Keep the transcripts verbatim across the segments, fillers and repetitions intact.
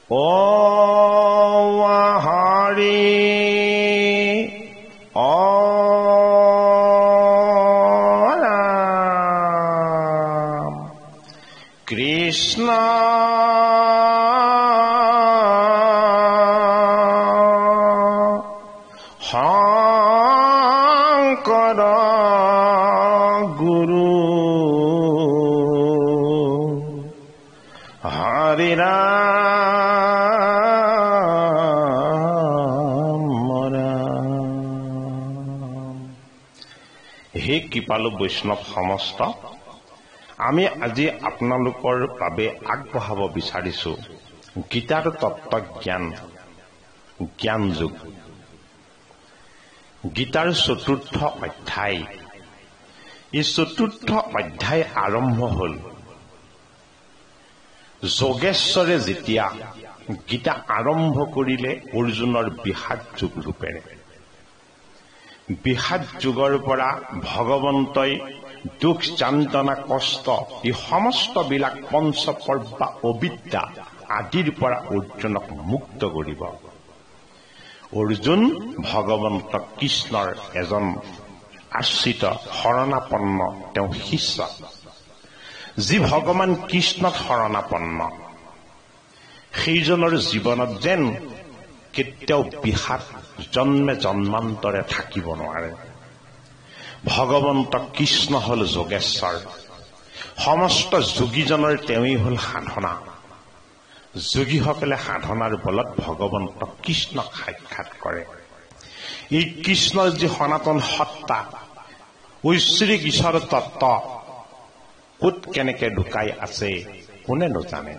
ও হৰি ও ৰাম কৃষ্ণ শংকৰ গুৰু হৰি ৰাম ৰাম। হে কৃপালু বৈষ্ণৱ সমস্ত, আমি আজি আপোনালোকৰ বাবে আগবঢ়াব বিচাৰিছো গীতাৰ তত্ত্ব জ্ঞান জ্ঞান যোগ। গীতাৰ চতুৰ্থ অধ্যায়। এই চতুৰ্থ অধ্যায় আৰম্ভ হল যোগেশ্বৰে যেতিয়া গীতা আৰম্ভ কৰিলে অৰ্জুনৰ বিষাদ যোগ ৰূপেৰে। বিষাদ যোগৰ পৰা ভগৱন্তই দুখ যান্ত্ৰণা কষ্ট এই সমস্তবিলাক পঞ্চপৰ্ব অবিদ্যা আদিৰ পৰা অৰ্জুনক মুক্ত কৰিব। অৰ্জুন ভগৱন্ত কৃষ্ণৰ এজন আশ্ৰিত শৰণাপন্ন তেওঁ শিষ্য। যি ভগৱান কৃষ্ণত শৰণাপন্ন সেইজনৰ জীৱনত যেন কেতিয়াও বিষাদ জন্মে জন্মান্তৰে থাকিব নোৱাৰে। ভগৱন্ত কৃষ্ণ হল যোগেশ্বৰ। সমস্ত যোগীজনৰ তেওঁই হল সাধনা। যোগীসকলে সাধনাৰ বলত ভগৱন্ত কৃষ্ণক সাক্ষাৎ কৰে। এই কৃষ্ণৰ যি সনাতন সত্তা ঐশ্বৰিক ঈশ্বৰ তত্ত্ব ক'ত কেনেকে ঢুকাই আছে কোনে নাজানে।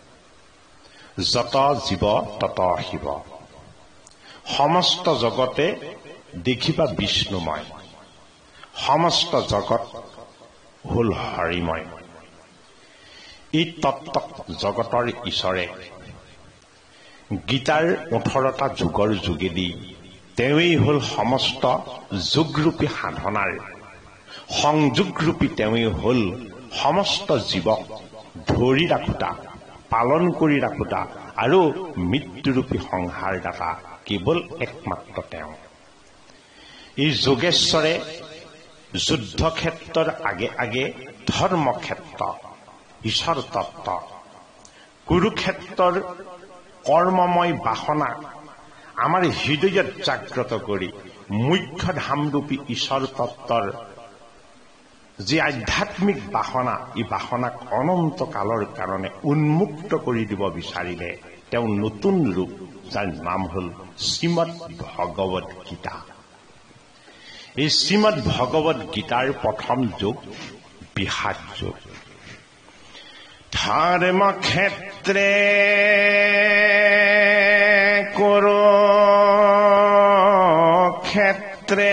যত জীৱ তত শিৱ। সমস্ত জগতে দেখিবা বিষ্ণুময়। সমস্ত জগত হল হৰিময়। এই তত্ত্ব জগতৰ ঈশ্বৰে গীতাৰ ওঠৰটা যুগৰ যোগেদি তেওঁই হল সমস্ত যোগৰূপী সাধনাৰ সংযোগৰূপী। তেওঁই হল সমস্ত জীৱক ধৰি ৰাখোতা পালন কৰি ৰাখোতা আৰু মৃত্যুৰূপী সংহাৰদাতা কেৱল একমাত্ৰ তেওঁ। এই যোগেশ্বৰে যুদ্ধক্ষেত্ৰৰ আগে আগে ধৰ্মক্ষেত্ৰ ঈশ্বৰ তত্ত্ব, কুৰুক্ষেত্ৰৰ কৰ্মময় বাসনা আমাৰ হৃদয়ত জাগ্ৰত কৰি মুখ্য ধামৰূপী ঈশ্বৰ তত্ত্বৰ যি আধ্যাত্মিক বাসনা এই বাসনাক অনন্ত কালৰ কাৰণে উন্মুক্ত কৰি দিব বিচাৰিলে তেওঁ নতুন ৰূপ যাৰ নাম হল শ্ৰীমদ ভগৱত গীতা। এই শ্ৰীমদ ভগৱত গীতাৰ প্ৰথম যুগ বিষাদ যুগ। ধৰ্ম ক্ষেত্ৰে কুৰুক্ষেত্ৰে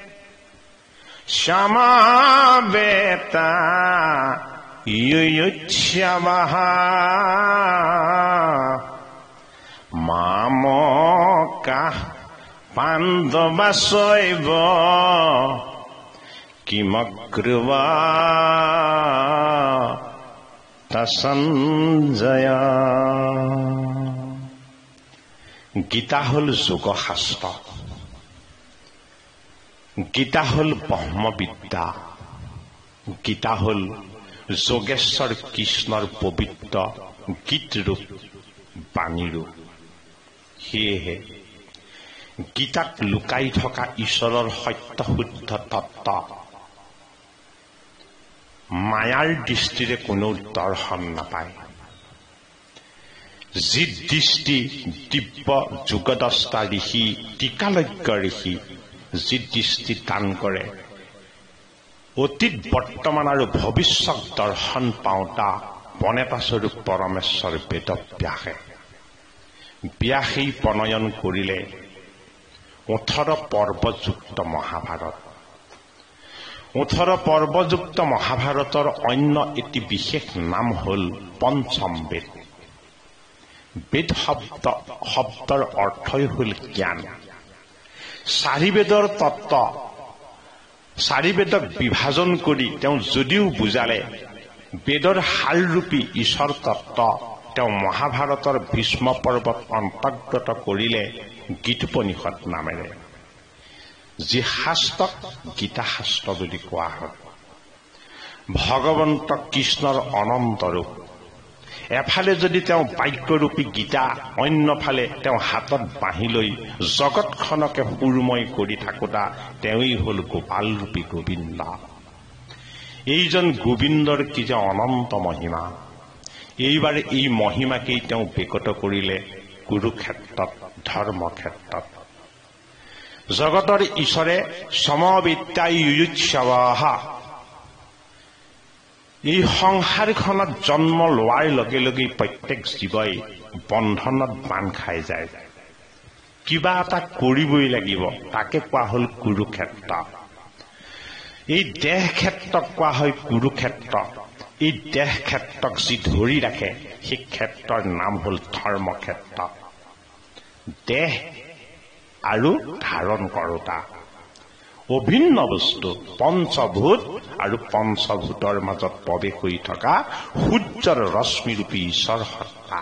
সমাবেতা ইয়ুচ্যবঃ মামকাঃ পাণ্ডবাস্যৈব কিমগ্রবা সঞ্জয়। গীতা হল যোগশাস্ত্ৰ। গীতা হল ব্ৰহ্মবিদ্যা। গীতা হল যোগেশ্বৰ কৃষ্ণৰ পবিত্ৰ গীতৰূপ বাণীৰূপ। সেয়েহে গীতাত লুকাই থকা ঈশ্বৰৰ সত্য শুদ্ধ তত্ত্ব মায়াৰ দৃষ্টিৰে কোনেও দৰ্শন নাপায়। যি দৃষ্টি দিব্য যুগদষ্টা ঋষি টিকালজ্ঞ ঋষি যি দৃষ্টি দান কৰে অতীত বৰ্তমান আৰু ভৱিষ্যত দৰ্শন পাওঁতা বনেতাস্বৰূপ পৰমেশ্বৰ বেদব্যাসে ব্যাসেই প্ৰণয়ন কৰিলে ওঠৰ পৰ্বযুক্ত মহাভাৰত। ওঠৰ পৰ্বযুক্ত মহাভাৰতৰ অন্য এটি বিশেষ নাম হল পঞ্চম বেদ। বেদ শব্দ শব্দৰ অৰ্থই হল জ্ঞান। চাৰি বেদৰ তত্ত্ব চাৰি বেদক বিভাজন কৰি তেওঁ যদিও বুজালে বেদৰ সাৰৰূপী ঈশ্বৰ তত্ত্ব তেওঁ মহাভাৰতৰ ভীষ্ম পৰ্বত অন্তৰ্গত কৰিলে গীতোপনিষদ নামেৰে, যি শাস্ত্ৰক গীতা শাস্ত্ৰ বুলি কোৱা হয়। ভগৱন্ত কৃষ্ণৰ অনন্ত ৰূপ। এফালে যদি তেওঁ বাক্যৰূপী গীতা, অন্যফালে তেওঁ হাতত বাঁহী লৈ জগতখনকে সুৰময় কৰি থাকোঁতা তেওঁই হ'ল গোপালৰূপী গোবিন্দ। এইজন গোবিন্দৰ কি যে অনন্ত মহিমা। এইবাৰ এই মহিমাকেই তেওঁ বিকত কৰিলে কুৰুক্ষেত্ৰত, ধৰ্মক্ষেত্ৰত। জগতৰ ঈশ্বৰে সমবেত্যাই যুযুৎসৱঃ, এই সংসাৰখনত জন্ম লোৱাৰ লগে লগে প্ৰত্যেক জীৱই বন্ধনত বান্ধ খাই যায়। কিবা এটা কৰিবই লাগিব, তাকে কোৱা হ'ল কুৰুক্ষেত্ৰ। এই দেহ ক্ষেত্ৰক কোৱা হয় কুৰুক্ষেত্ৰ। এই দেহ ক্ষেত্ৰক যি ধৰি ৰাখে সেই ক্ষেত্ৰৰ নাম হ'ল ধৰ্মক্ষেত্ৰ। দেহ আৰু ধাৰণ কৰোতা অভিন্ন বস্তু, পঞ্চভূত আৰু পঞ্চভূতৰ মাজত প্ৰৱেশ হৈ থকা সূৰ্যৰ ৰশ্মিৰূপী ঈশ্বৰ সত্তা।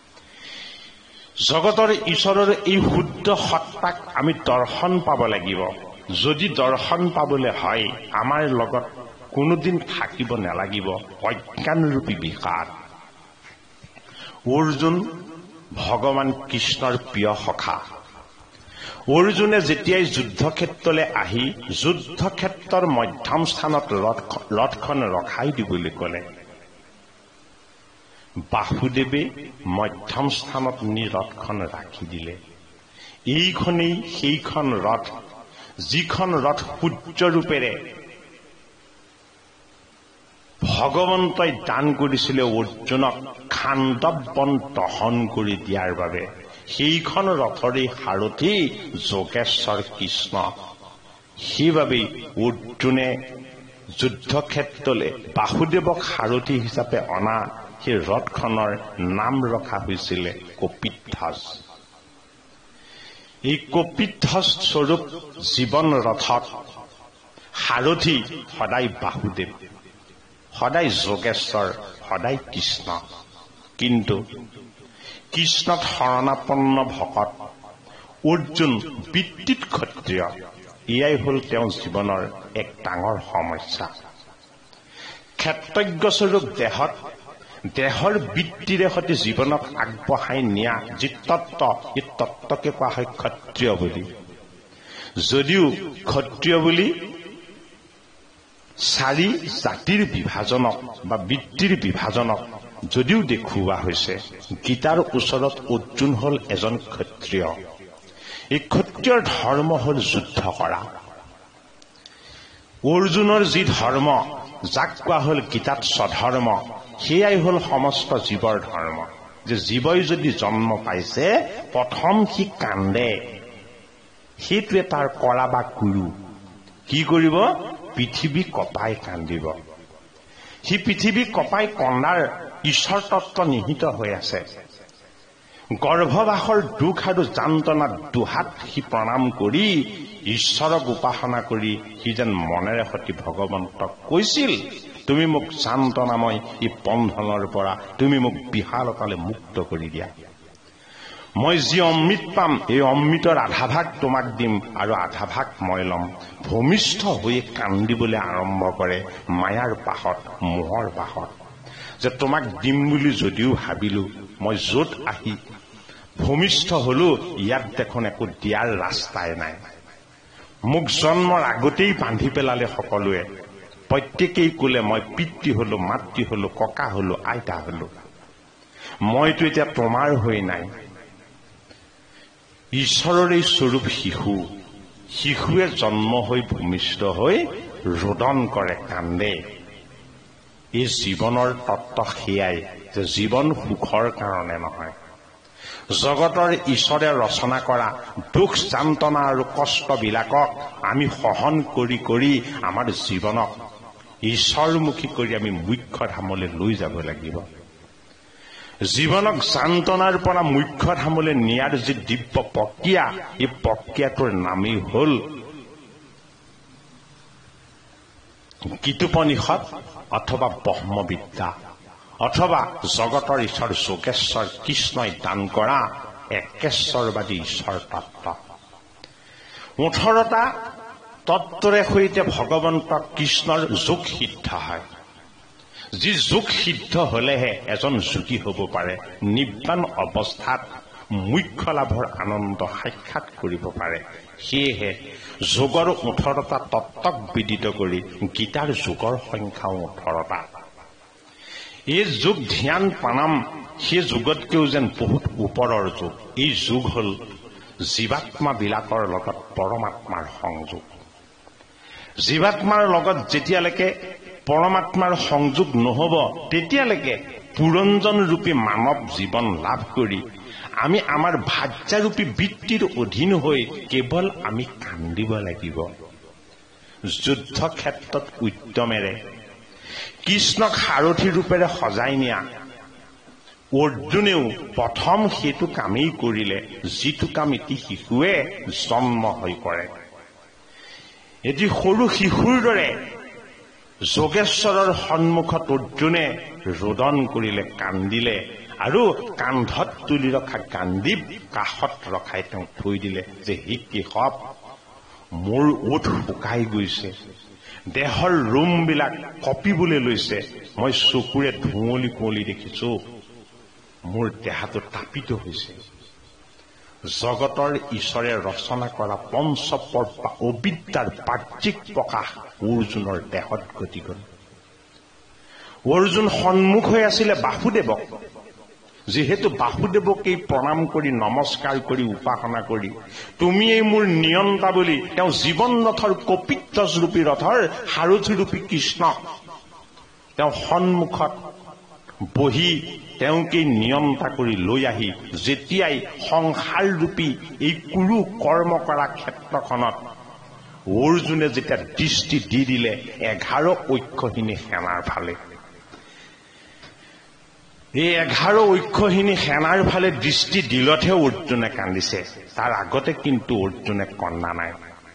জগতৰ ঈশ্বৰৰ এই শুদ্ধ সত্তাক আমি দৰ্শন পাব লাগিব। যদি দৰ্শন পাবলৈ হয়, আমাৰ লগত কোনোদিন থাকিব নালাগিব অজ্ঞানৰূপী বিকাৰ। অৰ্জুন ভগৱান কৃষ্ণৰ প্ৰিয় সখা। অৰ্জুনে যেতিয়াই যুদ্ধক্ষেত্ৰলৈ আহি যুদ্ধক্ষেত্ৰৰ মধ্যম স্থানত ৰথ ৰথখন ৰখাই দিবলৈ ক'লে, বাসুদেৱে মধ্যম স্থানত নি ৰথখন ৰাখি দিলে। এইখনেই সেইখন ৰথ, যিখন ৰথ সূৰ্যৰূপেৰে ভগৱন্তই দান কৰিছিলে অৰ্জুনক খাণ্ডৱবন দহন কৰি দিয়াৰ বাবে। সেইখন ৰথৰেই সাৰথী যোগেশ্বৰ কৃষ্ণ। সেইবাবেই অৰ্জুনে যুদ্ধক্ষেত্ৰলৈ বাসুদেৱক সাৰথী হিচাপে অনা সেই ৰথখনৰ নাম ৰখা হৈছিলে কপিধ্বজ। এই কপিধ্বজ স্বৰূপ জীৱন ৰথত সাৰথী সদায় বাসুদেৱ, সদায় যোগেশ্বৰ, সদায় কৃষ্ণ। কিন্তু কৃষ্ণত শৰণাপন্ন ভকত অৰ্জুন বৃত্তিত ক্ষত্ৰিয়। এয়াই হ'ল তেওঁৰ জীৱনৰ এক ডাঙৰ সমস্যা। ক্ষেত্ৰজ্ঞস্বৰূপ দেহত দেহৰ বৃত্তিৰে সৈতে জীৱনক আগবঢ়াই নিয়া যি তত্ত্ব, এই তত্ত্বকে কোৱা হয় ক্ষত্ৰিয় বুলি। যদিও ক্ষত্ৰিয় বুলি চাৰি জাতিৰ বিভাজনক বা বৃত্তিৰ বিভাজনক যদিও দেখুওৱা হৈছে, গীতাৰ ওচৰত অৰ্জুন হ'ল এজন ক্ষত্ৰিয়। এই ক্ষত্ৰিয়ৰ ধৰ্ম হ'ল যুদ্ধ কৰা। অৰ্জুনৰ যি ধৰ্ম, যাক কোৱা হ'ল গীতাত স্বধৰ্ম, সেয়াই হ'ল সমস্ত জীৱৰ ধৰ্ম। যে জীৱই যদি জন্ম পাইছে, প্ৰথম সি কান্দে। সেইটোৱে তাৰ কৰা বা কুৰু। কি কৰিব? পৃথিৱী কপাই কান্দিব। সি পৃথিৱী কপাই কন্দাৰ ঈশ্বৰ তত্ত্ব নিহিত হৈ আছে। গৰ্ভবাসৰ দুখ আৰু যান্ত্ৰণাত দুহাত সি প্ৰণাম কৰি ঈশ্বৰক উপাসনা কৰি সি যেন মনেৰে সতি ভগৱন্তক কৈছিল, তুমি মোক যান্ত্ৰণাময় এই বন্ধনৰ পৰা তুমি মোক বিশালতালৈ মুক্ত কৰি দিয়া। মই যি অমৃত পাম, এই অমৃতৰ আধা ভাগ তোমাক দিম আৰু আধা ভাগ মই ল'ম। ভূমিষ্ঠ হৈ কান্দিবলৈ আৰম্ভ কৰে মায়াৰ পাশত, মোহৰ পাশত। যে তোমাক দিম বুলি যদিও ভাবিলো, মই য'ত আহি ভূমিষ্ঠ হলো, ইয়াত দেখোন একো দিয়াৰ ৰাস্তাই নাই। মোক জন্মৰ আগতেই বান্ধি পেলালে সকলোৱে। প্ৰত্যেকেই ক'লে মই পিতৃ হলো, মাতৃ হলো, ককা হলো, আইতা হলো। মইতো এতিয়া তোমাৰ হৈ নাই। ঈশ্বৰৰে স্বৰূপ শিশু। শিশুৱে জন্ম হৈ ভূমিষ্ঠ হৈ ৰোদন কৰে, কান্দে। এই জীৱনৰ তত্ত্ব সেয়াই যে জীৱন সুখৰ কাৰণে নহয়। জগতৰ ঈশ্বৰে ৰচনা কৰা দুখ, যান্ত্ৰণা আৰু কষ্টবিলাকক আমি সহন কৰি কৰি আমাৰ জীৱনক ঈশ্বৰমুখী কৰি আমি মুখ্য ধামলৈ লৈ যাব লাগিব। জীৱনক যান্ত্ৰণাৰ পৰা মুখ্য ধামলৈ নিয়াৰ যি দিব্য প্ৰক্ৰিয়া, এই প্ৰক্ৰিয়াটোৰ নামেই হ'ল গীতোপনিষদ অথবা ব্ৰহ্মবিদ্যা অথবা জগতৰ ঈশ্বৰ যোগেশ্বৰ কৃষ্ণই দান কৰা একেশ্বৰবাদী ঈশ্বৰ তত্ত্ব। ওঠৰটা তত্ত্বৰে সৈতে ভগৱন্ত কৃষ্ণৰ যোগ সিদ্ধ হয়, যি যোগ সিদ্ধ হলেহে এজন যোগী হ'ব পাৰে, নিব্বাণ অৱস্থাত মুখ্য লাভৰ আনন্দ সাক্ষাৎ কৰিব পাৰে। সেয়েহে যোগৰ ওঠৰটা তত্ত্বক বিদিত কৰি গীতাৰ যোগৰ সংখ্যাও ওঠৰটা। এই যোগ ধ্যান প্ৰণাম সেই যোগতকৈও যেন বহুত ওপৰৰ যোগ। এই যোগ হল জীৱাত্মাবিলাকৰ লগত পৰমাত্মাৰ সংযোগ। জীৱাত্মাৰ লগত যেতিয়ালৈকে পৰমাত্মাৰ সংযোগ নহব, তেতিয়ালৈকে পুৰঞ্জন ৰূপী মানৱ জীৱন লাভ কৰি আমি আমাৰ ভাজ্যাৰূপী বৃত্তিৰ অধীন হৈ কেৱল আমি কান্দিব লাগিব। যুদ্ধ ক্ষেত্ৰত উদ্যমেৰে কৃষ্ণক সাৰথী ৰূপেৰে সজাই নিয়া অৰ্জুনেও প্ৰথম সেইটো কামেই কৰিলে, যিটো কাম এটি শিশুৱে জন্ম হৈ কৰে। এটি সৰু শিশুৰ দৰে যোগেশ্বৰৰ সন্মুখত অৰ্জুনে ৰোদন কৰিলে, কান্দিলে, আৰু কান্ধত তুলি ৰখা গান্ধীপ কাষত ৰখাই তেওঁ থৈ দিলে যে হি কেশৱ, মোৰ ওঠ শুকাই গৈছে, দেহৰ ৰোমবিলাক কঁপিবলৈ লৈছে, মই চকুৰে ধুঁৱলি কুঁৱলি দেখিছো, মোৰ দেহাটো তাপিত হৈছে। জগতৰ ঈশ্বৰে ৰচনা কৰা পঞ্চপৰ্ব অবিদ্যাৰ বাহ্যিক প্ৰকাশ অৰ্জুনৰ দেহত ঘটি গল। অৰ্জুন সন্মুখ হৈ আছিলে বাসুদেৱক। যিহেতু বাসুদেৱকেই প্ৰণাম কৰি নমস্কাৰ কৰি উপাসনা কৰি তুমিয়েই মোৰ নিয়ন্তা বুলি তেওঁ জীৱন ৰথৰ কপিত্তৰূপী ৰথৰ সাৰথীৰূপী কৃষ্ণক তেওঁ সন্মুখত বহি তেওঁকেই নিয়ন্তা কৰি লৈ আহি যেতিয়াই সংসাৰৰূপী এই কুৰু কৰ্ম কৰা ক্ষেত্ৰখনত অৰ্জুনে যেতিয়া দৃষ্টি দি দিলে এঘাৰ ঐক্যহীনী সেনাৰ ফালে, এই এঘাৰ ঐক্যহীনী সেনাৰ ফালে দৃষ্টি দিলতহে অৰ্জুনে কান্দিছে, তাৰ আগতে কিন্তু অৰ্জুনে কন্দা নাই।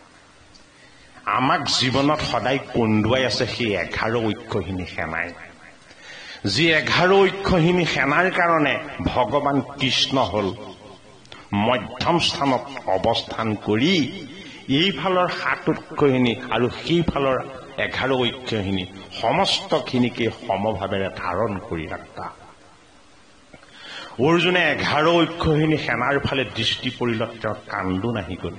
আমাক জীৱনত সদায় কন্দুৱাই আছে সেই এঘাৰ ঐক্যহীনী সেনাই, যি এঘাৰ ঐক্যহীনী সেনাৰ কাৰণে ভগৱান কৃষ্ণ হল মধ্যম স্থানত অৱস্থান কৰি এইফালৰ সাত ঐক্যহীনী আৰু সেইফালৰ এঘাৰ ঐক্যহীনী সমস্তখিনিকে সমভাৱেৰে ধাৰণ কৰি ৰাখা। অৰ্জুনে এঘাৰ ঐক্যহীনী সেনাৰ ফালে দৃষ্টি পৰিলত তেওঁৰ কান্দো নাহি গল।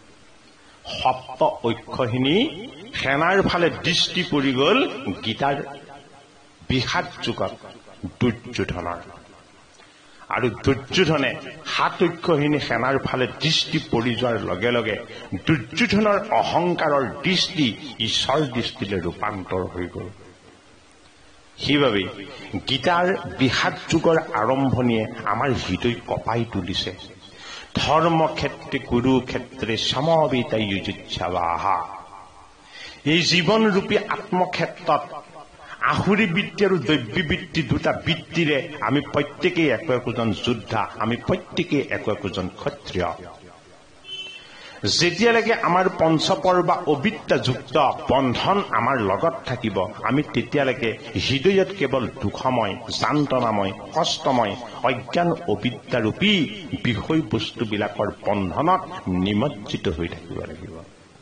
সপ্ত ঐক্যহীনী সেনাৰ ফালে দৃষ্টি পৰি গল গীতাৰ বিষাদ যুগত দুৰ্যোধনৰ, আৰু দুৰ্যোধনে সাত ঐক্যহীনী সেনাৰ ফালে দৃষ্টি পৰি যোৱাৰ লগে লগে দুৰ্যোধনৰ অহংকাৰৰ দৃষ্টি ঈশ্বৰ দৃষ্টিলৈ ৰূপান্তৰ হৈ গল। সেইবাবে গীতাৰ বিষাদ যুগৰ আৰম্ভণিয়ে আমাৰ হৃদয় কঁপাই তুলিছে। ধৰ্মক্ষেত্ৰে কুৰুক্ষেত্ৰে সমবেতাই যুযুৎসৱাহা। এই জীৱনৰূপী আত্মক্ষেত্ৰত আহুৰি বৃত্তি আৰু দৈব্যী বৃত্তি দুটা বৃত্তিৰে আমি প্ৰত্যেকেই একো একোজন যোদ্ধা, আমি প্ৰত্যেকেই একো একোজন ক্ষত্ৰিয়। যেতিয়ালৈকে আমাৰ পঞ্চপৰ বা অবিদ্যাযুক্ত বন্ধন আমাৰ লগত থাকিব, আমি তেতিয়ালৈকে হৃদয়ত কেৱল দুখময়, যান্তনাময়, কষ্টময়, অজ্ঞান অবিদ্যাৰূপী বিষয়বস্তুবিলাকৰ বন্ধনত নিমজ্জিত হৈ থাকিব লাগিব।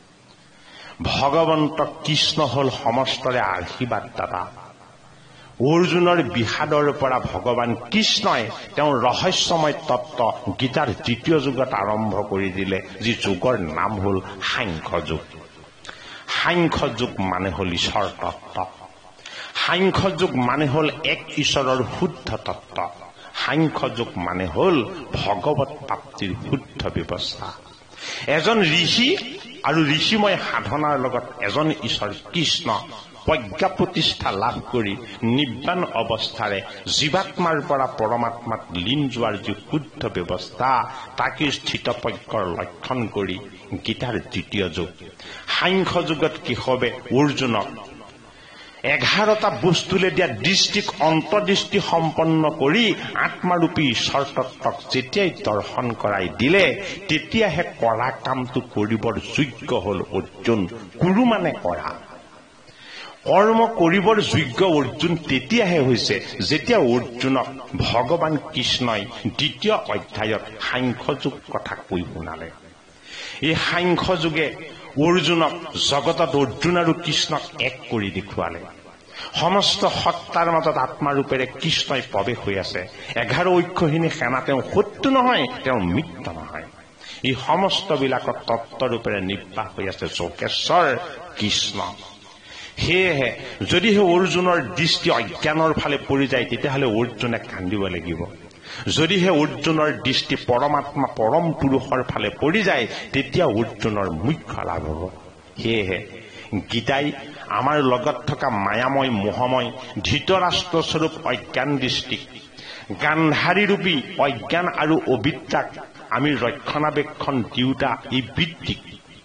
ভগৱন্ত কৃষ্ণ হল সমস্তৰে আশীৰ্বাদদাতা। অৰ্জুনৰ বিষাদৰ পৰা ভগৱান কৃষ্ণই তেওঁৰ ৰহস্যময় তত্ত্ব গীতাৰ দ্বিতীয় যুগত আৰম্ভ কৰি দিলে, যি যুগৰ নাম হল সাংখ্য যুগ। সাংখ্য যুগ মানে হল ঈশ্বৰ তত্ত্ব। সাংখ্য যুগ মানে হল এক ঈশ্বৰৰ শুদ্ধ তত্ত্ব। সাংখ্য যুগ মানে হল ভগৱত প্ৰাপ্তিৰ শুদ্ধ ব্যৱস্থা। এজন ঋষি আৰু ঋষিময় সাধনাৰ লগত এজন ঈশ্বৰ কৃষ্ণ প্ৰজ্ঞা প্ৰতিষ্ঠা লাভ কৰি নিব্বাণ অৱস্থাৰে জীৱাত্মাৰ পৰা পৰমাত্মাত লীন যোৱাৰ যি শুদ্ধ ব্যৱস্থা, তাকে স্থিতপ্ৰজ্ঞৰ লক্ষণ কৰি গীতাৰ দ্বিতীয় যুগ সাংখ্য যুগত কেশৱে অৰ্জুনক এঘাৰটা বস্তুলে দিয়া দৃষ্টিক অন্তৰ্দৃষ্টি সম্পন্ন কৰি আত্মাৰূপী ঈশ্বৰ তত্ত্বক যেতিয়াই দৰ্শন কৰাই দিলে, তেতিয়াহে কৰা কামটো কৰিবৰ যোগ্য হল অৰ্জুন। কুৰু মানে কৰা, কৰ্ম কৰিবৰ যোগ্য অৰ্জুন তেতিয়াহে হৈছে যেতিয়া অৰ্জুনক ভগৱান কৃষ্ণই দ্বিতীয় অধ্যায়ত সাংখ্যযোগ কথা কৈ শুনালে। এই সাংখ্যযোগে অৰ্জুনক জগতত অৰ্জুন আৰু কৃষ্ণক এক কৰি দেখুৱালে। সমস্ত সত্তাৰ মাজত আত্মাৰূপেৰে কৃষ্ণই প্ৰৱেশ হৈ আছে। এঘাৰ ঐক্যহীনী সেনা তেওঁ শত্ৰু নহয়, তেওঁ মিত্ৰ নহয়। এই সমস্তবিলাকত তত্ত্বৰূপেৰে নিৰ্বাহ হৈ আছে যোগেশ্বৰ কৃষ্ণ। সেয়েহে যদিহে অৰ্জুনৰ দৃষ্টি অজ্ঞানৰ ফালে পৰি যায় তেতিয়াহ'লে অৰ্জুনে কান্দিব লাগিব। যদিহে অৰ্জুনৰ দৃষ্টি পৰমাত্মা পৰম পুৰুষৰ ফালে পৰি যায় তেতিয়া অৰ্জুনৰ মুখ্য লাভ হ'ব। সেয়েহে গীতাই আমাৰ লগত থকা মায়াময় মোহময় ধৃতৰাষ্ট্ৰস্বৰূপ অজ্ঞান দৃষ্টিক, গান্ধাৰীৰূপী অজ্ঞান আৰু অবিদ্যাক আমি ৰক্ষণাবেক্ষণ দিওঁতা এই বৃত্তিক,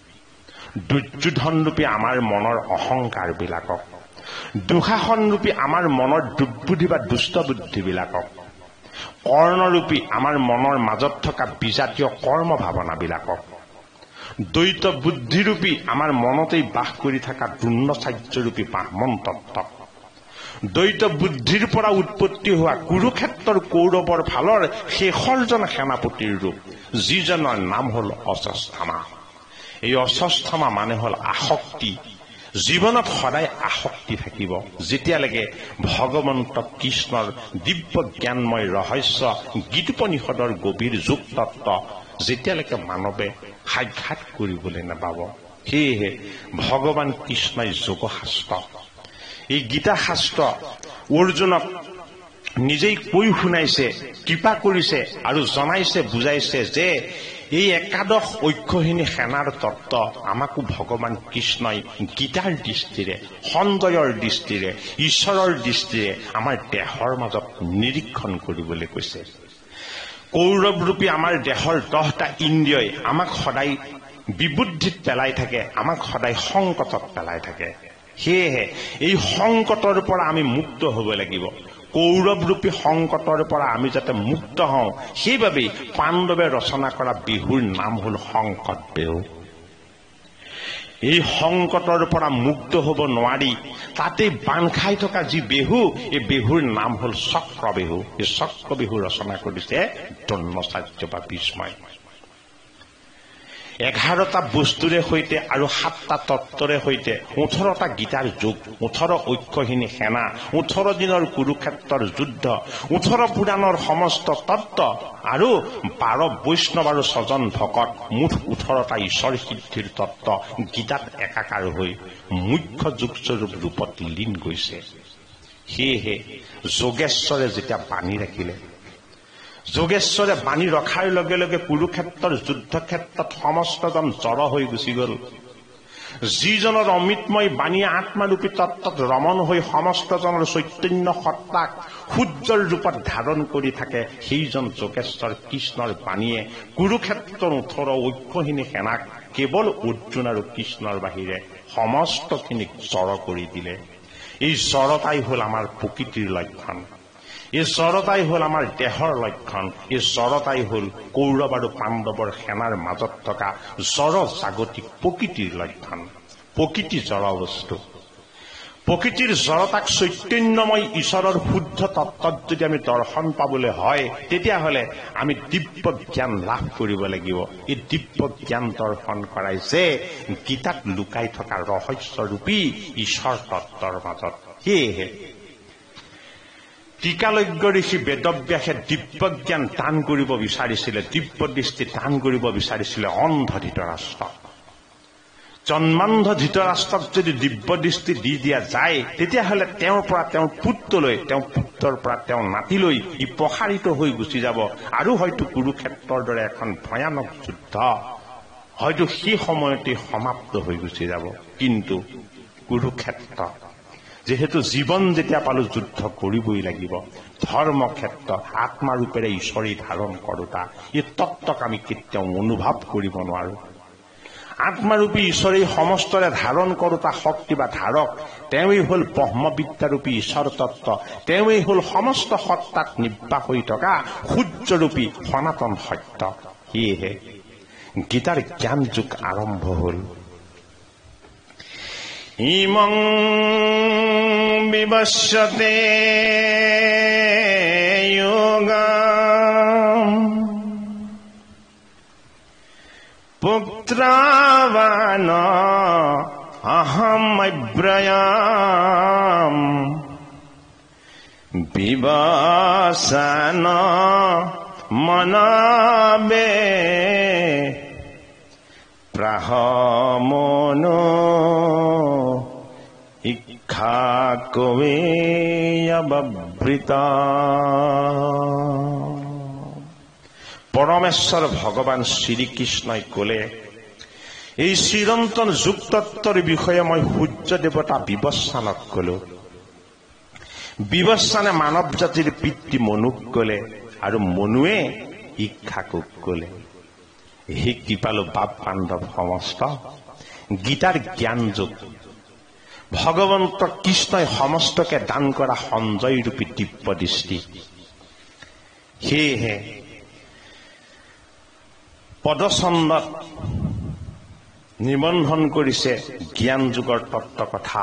দুৰ্যোধনৰূপী আমাৰ মনৰ অহংকাৰ বিলাকক, দুঃশাসনৰূপী আমাৰ মনৰ দুৰ্বুদ্ধি বা দুষ্ট বুদ্ধিবিলাকক, কৰ্ণৰূপী আমাৰ মনৰ মাজত থকা বিজাতীয় কৰ্ম ভাৱনাবিলাকক, দ্বৈত বুদ্ধিৰূপী আমাৰ মনতেই বাস কৰি থকা দুৰ্নচাৰ্যৰূপী ব্ৰাহ্মণ তত্ত্বক, দ্বৈত বুদ্ধিৰ পৰা উৎপত্তি হোৱা কুৰুক্ষেত্ৰৰ কৌৰৱৰ ফালৰ শেষৰজন সেনাপতিৰ ৰূপ, যিজনৰ নাম হল অশ্বত্থামা। এই অশ্বত্থামা মানে হল আসক্তি। জীৱনত সদায় আসক্তি থাকিব যেতিয়ালৈকে ভগৱন্ত কৃষ্ণৰ দিব্য জ্ঞানময় ৰহস্য গীতোপনিষদৰ গভীৰ যোগ তত্ত্ব যেতিয়ালৈকে মানৱে সাক্ষাৎ কৰিবলৈ নাপাব। সেয়েহে ভগৱান কৃষ্ণই যোগশাস্ত্ৰ, এই গীতা শাস্ত্ৰ অৰ্জুনক নিজেই কৈ শুনাইছে, কৃপা কৰিছে আৰু জনাইছে, বুজাইছে যে এই একাদশ ঐক্যহীনী সেনাৰ তত্ত্ব আমাকো ভগৱান কৃষ্ণই গীতাৰ দৃষ্টিৰে, সঞ্জয়ৰ দৃষ্টিৰে, ঈশ্বৰৰ দৃষ্টিৰে আমাৰ দেহৰ মাজত নিৰীক্ষণ কৰিবলৈ কৈছে। কৌৰৱৰূপী আমাৰ দেহৰ দহটা ইন্দ্ৰিয়ই আমাক সদায় বিবুদ্ধিত পেলাই থাকে, আমাক সদায় সংকটত পেলাই থাকে। সেয়েহে এই সংকটৰ পৰা আমি মুক্ত হ'ব লাগিব। কৌৰৱৰূপী সংকটৰ পৰা আমি যাতে মুক্ত হওঁ সেইবাবেই পাণ্ডৱে ৰচনা কৰা বিহুৰ নাম হল সংকট বিহু। এই সংকটৰ পৰা মুক্ত হ'ব নোৱাৰি তাতেই বান্ধ খাই থকা যি বিহু, এই বিহুৰ নাম হল চক্ৰ বিহু। এই চক্ৰ বিহু ৰচনা কৰিছে দ্ৰোণাচাৰ্য বা বিস্ময়। এঘাৰটা বস্তুৰে সৈতে আৰু সাতটা তত্ত্বৰে সৈতে ওঠৰটা গীতাৰ যুগ, ওঠৰ ঐক্যহীনী সেনা, ওঠৰ দিনৰ কুৰুক্ষেত্ৰৰ যুদ্ধ, ওঠৰ পুৰাণৰ সমস্ত তত্ত্ব আৰু বাৰ বৈষ্ণৱ আৰু ছজন ভকত, মুঠ ওঠৰটা ঈশ্বৰ সিদ্ধিৰ তত্ত্ব গীতাত একাকাৰ হৈ মুখ্য যুগস্বৰূপ ৰূপত লীন গৈছে। সেয়েহে যোগেশ্বৰে যেতিয়া বাণী ৰাখিলে, যোগেশ্বৰে বাণী ৰখাৰ লগে লগে কুৰুক্ষেত্ৰৰ যুদ্ধক্ষেত্ৰত সমস্তজন জড় হৈ গুচি গল। যিজনৰ অমৃতময় বাণীয়ে আত্মাৰূপী তত্ত্বত ৰমণ হৈ সমস্তজনৰ চৈতন্য সত্তাক সূৰ্যৰ ৰূপত ধাৰণ কৰি থাকে, সেইজন যোগেশ্বৰ কৃষ্ণৰ বাণীয়ে কুৰুক্ষেত্ৰৰ ওঠৰ ঐক্যহীনী সেনাক কেৱল অৰ্জুন আৰু কৃষ্ণৰ বাহিৰে সমস্তখিনিক জড় কৰি দিলে। এই জড়তাই হল আমাৰ প্ৰকৃতিৰ লক্ষণ, এই জড়তাই হল আমাৰ দেহৰ লক্ষণ, এই জড়তাই হল কৌৰৱ আৰু পাণ্ডৱৰ সেনাৰ মাজত থকা জড় জাগতিক প্ৰকৃতিৰ লক্ষণ। প্ৰকৃতি জড় বস্তু। প্ৰকৃতিৰ জড়তাক চৈতন্যময় ঈশ্বৰৰ শুদ্ধ তত্ত্বত যদি আমি দৰ্শন পাবলৈ হয় তেতিয়াহ'লে আমি দিব্য জ্ঞান লাভ কৰিব লাগিব। এই দিব্য জ্ঞান দৰ্শন কৰাই যে গীতাত লুকাই থকা ৰহস্যৰূপী ঈশ্বৰ তত্ত্বৰ মাজত। সেয়েহে টিকালজ্ঞ ঋষি বেদব্যাসে দিব্য জ্ঞান দান কৰিব বিচাৰিছিলে, দিব্য দৃষ্টি দান কৰিব বিচাৰিছিলে অন্ধ ধৃতৰাষ্ট্ৰক। জন্মান্ধ ধৃতৰাষ্ট্ৰক যদি দিব্য দৃষ্টি দি দিয়া যায় তেতিয়াহ'লে তেওঁৰ পৰা তেওঁৰ পুত্ৰলৈ, তেওঁৰ পুত্ৰৰ পৰা তেওঁৰ নাতিলৈ ই প্ৰসাৰিত হৈ গুচি যাব আৰু হয়তো কুৰুক্ষেত্ৰৰ দৰে এখন ভয়ানক যুদ্ধ হয়তো সেই সময়তে সমাপ্ত হৈ গুচি যাব। কিন্তু কুৰুক্ষেত্ৰ যেহেতু জীৱন যেতিয়া পালো যুদ্ধ কৰিবই লাগিব। ধৰ্মক্ষেত্ৰ আত্মাৰূপেৰে ঈশ্বৰে ধাৰণ কৰোতা এই তত্ত্বক আমি কেতিয়াও অনুভৱ কৰিব নোৱাৰো। আত্মাৰূপী ঈশ্বৰে সমস্তৰে ধাৰণ কৰোতা শক্তি বা ধাৰক, তেওঁৱেই হল ব্ৰহ্মবিদ্যাৰূপী ঈশ্বৰ তত্ত্ব, তেওঁৱেই হল সমস্ত সত্তাত নিৰ্বাহ হৈ থকা সূৰ্যৰূপী সনাতন সত্য। সেয়েহে গীতাৰ জ্ঞান যুগ আৰম্ভ হল। ইমং বিবশ্যতে যোগম পুত্রাবান অহম অব্রয়াম বিবসান মনাবে প্রাহমনো ইক্ষা কবে অববৃতা। পরমেশ্বর ভগবান শ্রীকৃষ্ণই কলে এই চিৰন্তন যুগতত্বৰ বিষয়ে মই সূৰ্য দেৱতা বিবস্বানক কলো। বিবস্বানে মানৱ জাতিৰ পিতৃ মনুক কলে আৰু মনুৱে ইক্ষাকুক কলে। হে কৃপালু বাপ বান্ধৱ সমস্ত, গীতাৰ জ্ঞান যুগ ভগৱন্ত কৃষ্ণই সমস্তকে দান কৰা সঞ্জয় ৰূপী দিব্য দৃষ্টি। সেয়েহে পদচন্দত নিবন্ধন কৰিছে জ্ঞান যুগৰ তত্ত্ব কথা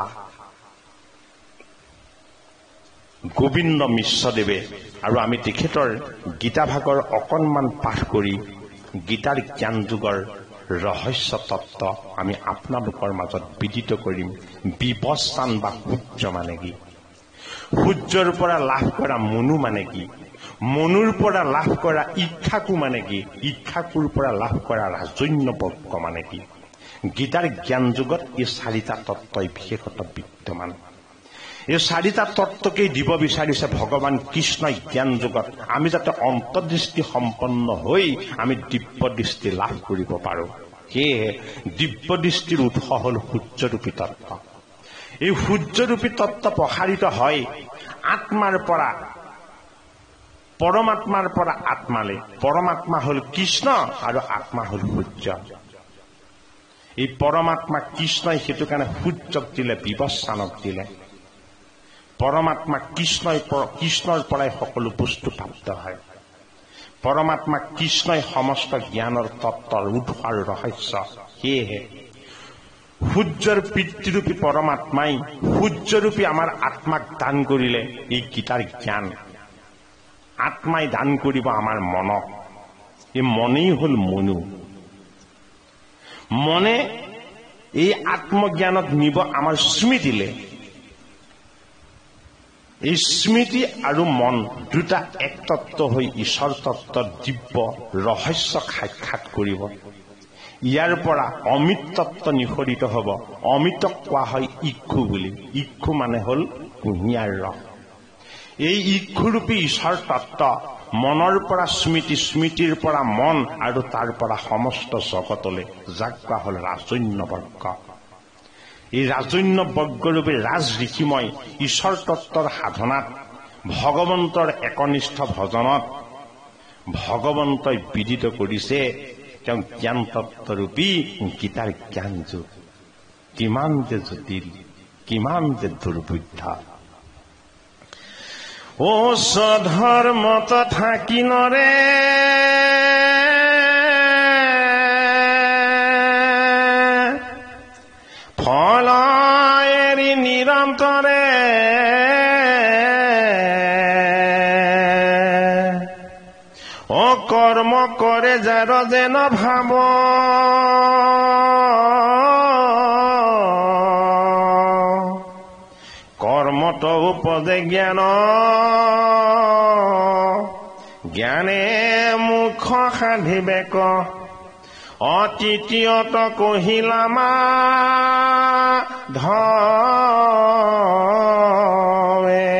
গোবিন্দ মিশ্ৰদেৱে, আৰু আমি তেখেতৰ গীতা ভাগৰ অকণমান পাঠ কৰি গীতাৰ জ্ঞান যুগৰ ৰহস্য তত্ত্ব আমি আপোনালোকৰ মাজত বিদিত কৰিম। বিবস্বান বা সূৰ্য মানে কি, সূৰ্যৰ পৰা লাভ কৰা মনু মানে কি, মনুৰ পৰা লাভ কৰা ইক্ষাকু মানে কি, ইক্ষাকুৰ পৰা লাভ কৰা ৰাজন্যবৰ্গ মানে কি। গীতাৰ জ্ঞান যুগত এই চাৰিটা তত্ত্বই বিশেষত বিদ্যমান। এই চাৰিটা তত্ত্বকেই দিব বিচাৰিছে ভগৱান কৃষ্ণই জ্ঞান যুগত, আমি যাতে অন্তৰ্দৃষ্টি সম্পন্ন হৈ আমি দিব্য দৃষ্টি লাভ কৰিব পাৰো। সেয়েহে দিব্য দৃষ্টিৰ উৎস হল সূৰ্যৰূপী তত্ত্ব। এই সূৰ্যৰূপী তত্ত্ব প্ৰসাৰিত হয় আত্মাৰ পৰা, পৰমাত্মাৰ পৰা আত্মালৈ। পৰমাত্মা হল কৃষ্ণ আৰু আত্মা হল সূৰ্য। এই পৰমাত্মা কৃষ্ণই সেইটো কাৰণে সূৰ্যক দিলে, বিবস্বানক দিলে। পৰমাত্মা কৃষ্ণই কৃষ্ণৰ পৰাই সকলো বস্তু প্ৰাপ্ত হয়। পৰমাত্মা কৃষ্ণই সমস্ত জ্ঞানৰ তত্ত্বৰ উৎস আৰু ৰহস্য। সেয়েহে সূৰ্যৰ পিতৃৰূপী পৰমাত্মাই সূৰ্যৰূপী আমাৰ আত্মাক দান কৰিলে এই গীতাৰ জ্ঞান। আত্মাই দান কৰিব আমাৰ মনক। এই মনেই হল মনু। মনে এই আত্মজ্ঞানক নিব আমাৰ স্মৃতিলে। এই স্মৃতি আৰু মন দুটা এক তত্ত্ব হৈ ঈশ্বৰ তত্ত্বৰ দিব্য ৰহস্য সাক্ষাৎ কৰিব। ইয়াৰ পৰা অমিত তত্ত্ব নিঃসৰিত হব। অমিতক কোৱা হয় ইক্ষু বুলি। ইক্ষু মানে হল কুঁহিয়াৰ ৰস। এই ইক্ষুৰূপী ঈশ্বৰ তত্ত্ব মনৰ পৰা স্মৃতি, স্মৃতিৰ পৰা মন আৰু তাৰ পৰা সমস্ত জগতলৈ, যাক কোৱা হল ৰাজন্যবৰ্গ। এই ৰাজন্যবৰ্গৰূপী ৰাজ ঋষিময় ঈশ্বৰ তত্ত্বৰ সাধনাত, ভগৱন্তৰ একনিষ্ঠ ভজনত ভগৱন্তই বিদিত কৰিছে তেওঁ জ্ঞান তত্ত্বৰূপী গীতাৰ জ্ঞান যুগ। কিমান যে জটিল, কিমান যে দুৰ্বোধ্য। ও স্বধৰ্মত থাকি নৰে ফল এৰি নিৰন্তৰে ও কৰ্ম কৰে যাৰ যেন ভাৱ কৰ্মত উপজে জ্ঞান জ্ঞানে মুখ সাধিবেক অতৃতীয়ত কহিলামা ধৱে।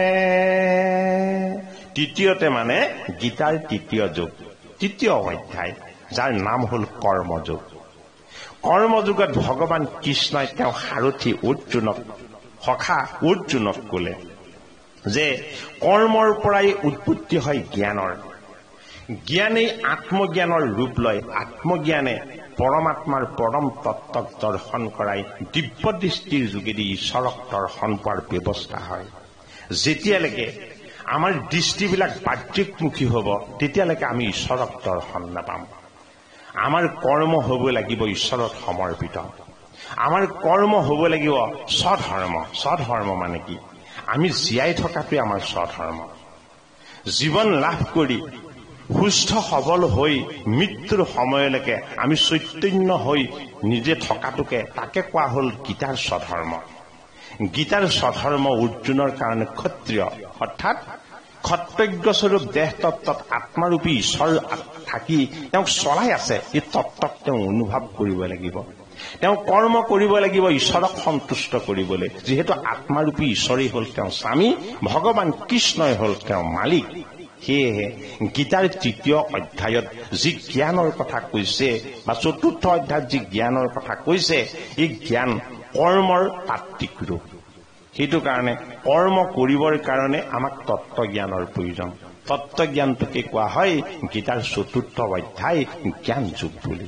তৃতীয়তে মানে গীতাৰ তৃতীয় যুগ, তৃতীয় অধ্যায়, যাৰ নাম হল কৰ্মযুগ। কৰ্মযুগত ভগৱান কৃষ্ণই তেওঁ সাৰথী অৰ্জুনক, সখা অৰ্জুনক কলে যে কৰ্মৰ পৰাই উৎপত্তি হয় জ্ঞানৰ। জ্ঞানেই আত্মজ্ঞানৰ ৰূপ লয়। আত্মজ্ঞানে পৰমাত্মাৰ পৰম তত্ত্বক দৰ্শন কৰাই দিব্য দৃষ্টিৰ যোগেদি ঈশ্বৰক দৰ্শন পোৱাৰ ব্যৱস্থা হয়। যেতিয়ালৈকে আমাৰ দৃষ্টিবিলাক বাহ্যিকমুখী হব, তেতিয়ালৈকে আমি ঈশ্বৰক দৰ্শন নাপাম। আমাৰ কৰ্ম হব লাগিব ঈশ্বৰত সমৰ্পিত। আমাৰ কৰ্ম হ'ব লাগিব স্বধৰ্ম। স্বধৰ্ম মানে কি? আমি জীয়াই থকাটোৱে আমাৰ স্বধৰ্ম। জীৱন লাভ কৰি সুস্থ সবল হৈ মৃত্যুৰ সময়লৈকে আমি চৈতন্য হৈ নিজে থকাটোকে তাকে কোৱা হ'ল গীতাৰ স্বধৰ্ম। গীতাৰ স্বধৰ্ম অৰ্জুনৰ কাৰণে ক্ষত্ৰিয় অৰ্থাৎ কৰ্তব্যস্বৰূপ দেহ তত্ত্বত আত্মাৰূপী ঈশ্বৰ থাকি তেওঁক চলাই আছে। এই তত্ত্বক তেওঁ অনুভৱ কৰিব লাগিব। তেওঁ কৰ্ম কৰিব লাগিব ঈশ্বৰক সন্তুষ্ট কৰিবলৈ, যিহেতু আত্মাৰূপী ঈশ্বৰেই হ'ল তেওঁ স্বামী, ভগৱান কৃষ্ণই হ'ল তেওঁ মালিক। সেয়েহে গীতাৰ তৃতীয় অধ্যায়ত যি জ্ঞানৰ কথা কৈছে বা চতুৰ্থ অধ্যায়ত যি জ্ঞানৰ কথা কৈছে, এই জ্ঞান কৰ্মৰ তাত্ত্বিক ৰূপ। সেইটো কাৰণে কৰ্ম কৰিবৰ কাৰণে আমাক তত্ত্বজ্ঞানৰ প্ৰয়োজন। তত্ত্বজ্ঞানটোকে কোৱা হয় গীতাৰ চতুৰ্থ অধ্যায় জ্ঞান যোগ বুলি।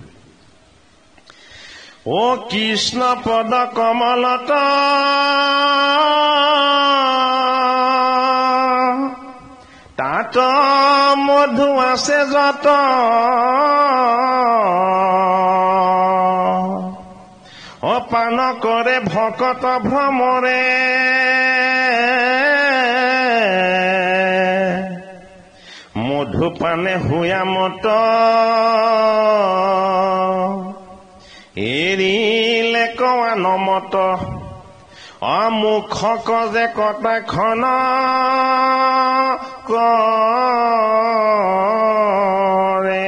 ও কৃষ্ণ পদ কমলত তাত মধু আছে যত, অপান কৰে ভকত ভ্ৰমৰে, মধু পানে হুয়ামত এৰিলে কোৱা নমত, অমুখক যে কটাক্ষণ কৰে।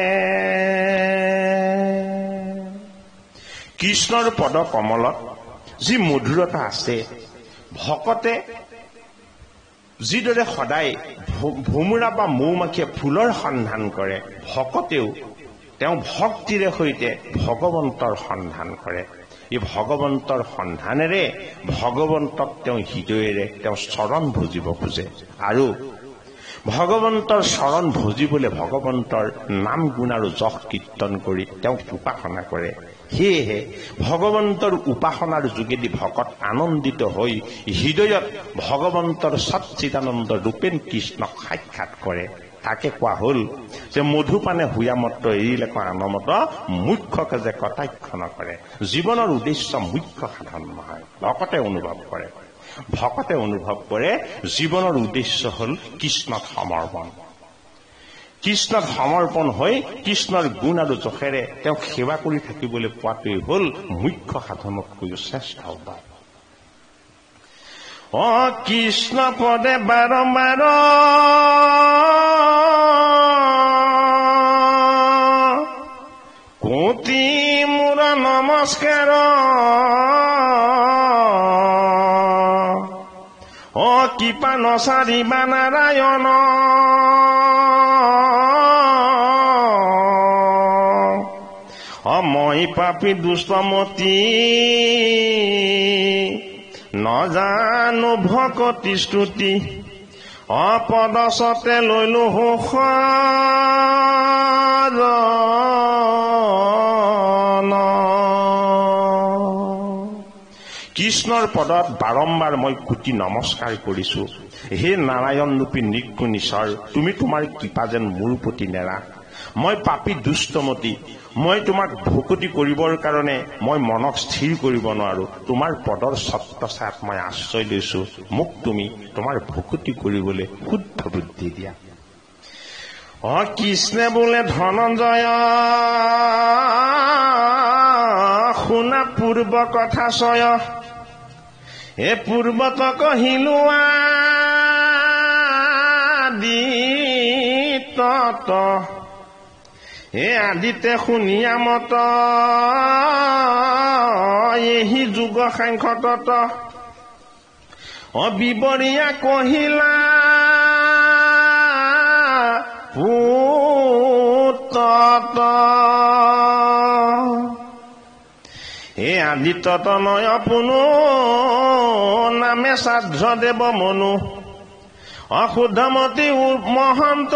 কৃষ্ণৰ পদ কমলত যি মধুৰতা আছে, ভকতে যিদৰে সদায় ভোমোৰা বা মৌমাখিয়ে ফুলৰ সন্ধান কৰে, ভকতেও তেওঁ ভক্তিৰে সৈতে ভগৱন্তৰ সন্ধান কৰে। এই ভগৱন্তৰ সন্ধানেৰে ভগৱন্তক তেওঁ হৃদয়েৰে তেওঁ চৰণ ভজিব খোজে, আৰু ভগৱন্তৰ চৰণ ভজিবলৈ ভগৱন্তৰ নাম গুণ আৰু যশ কীৰ্তন কৰি তেওঁক উপাসনা কৰে। সেয়েহে ভগৱন্তৰ উপাসনাৰ যোগেদি ভকত আনন্দিত হৈ হৃদয়ত ভগৱন্তৰ সচ্চিদানন্দ ৰূপেণ কৃষ্ণক সাক্ষাৎ কৰে। তাকে কোৱা হ'ল যে মধুপানে হুয়ামত এৰিলে কোৱা আনমত, মুখ্যকে যে কটাক্ষ নকৰে। জীৱনৰ উদ্দেশ্য মুখ্য সাধন নহয়, ভকতে অনুভৱ কৰে। ভকতে অনুভৱ কৰে জীৱনৰ উদ্দেশ্য হ'ল কৃষ্ণক সমৰ্পণ। কৃষ্ণক সমৰ্পণ হৈ কৃষ্ণৰ গুণ আৰু যশেৰে তেওঁক সেৱা কৰি থাকিবলৈ পোৱাটোৱেই হ'ল মুখ্য সাধনতকৈও শ্ৰেষ্ঠ উপায়। অ কৃষ্ণ পদে বাৰম্বাৰ কোটি মোৰ নমস্কাৰ, অ কৃপা নচাৰিবা নাৰায়ণ, অ মই পাপী দুষ্টমতী নজানো ভকতি স্তুতি, অপদশতে লৈলো সুখ কৃষ্ণৰ পদত বাৰম্বাৰ মই কোটি নমস্কাৰ কৰিছো। হে নাৰায়ণ ৰূপী নিৰ্গুণ ঈশ্বৰ, তুমি তোমাৰ কৃপা যেন মোৰ প্ৰতি নেৰা। মই পাপী দুষ্টমতী, মই তোমাক ভকতি কৰিবৰ কাৰণে মই মনক স্থিৰ কৰিব নোৱাৰো। তোমাৰ পদৰ ছত্ৰছায়াত মই আশ্ৰয় লৈছো, মোক তুমি তোমাৰ ভকতি কৰিবলৈ শুদ্ধ বুদ্ধি দিয়া। অ কৃষ্ণে বোলে ধনঞ্জয় শুনা পূৰ্ব কথা চয়, এ পূৰ্বত কহিলো আদিত, এ আদিতে শুনিয়া মত এহি যুগ সাংখ্যতত, অবিবৰীয়া কহিলা পুতত, হে আদিত্যত নয় পুনু নামে সাধ্য দেৱ মনু, অশুদ্ধমতী মহন্ত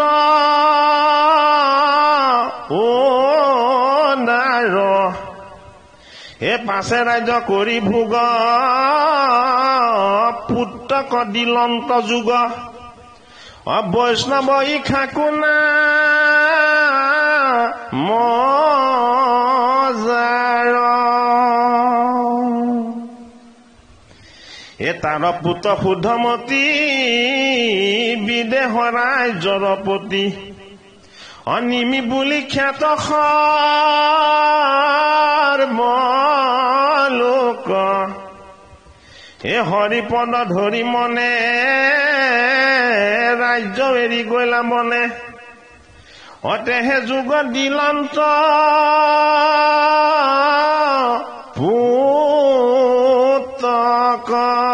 ও নাৰ, হে পাছে ৰাজ্য কৰি ভোগ পুত্ৰক দিলন্ত যুগ, বৈষ্ণৱ ইখা কুনা মজাৰ। এটাৰ পুত সুধমতী বিদেহ ৰাজ্যৰপতি অনিমি বুলি খ্যাত সৰ্বলোক এ হৰিপদ ধৰি মনে ৰাজ্য এৰি গৈলা মনে অতেহে যুগ দিলন্ত পুতক।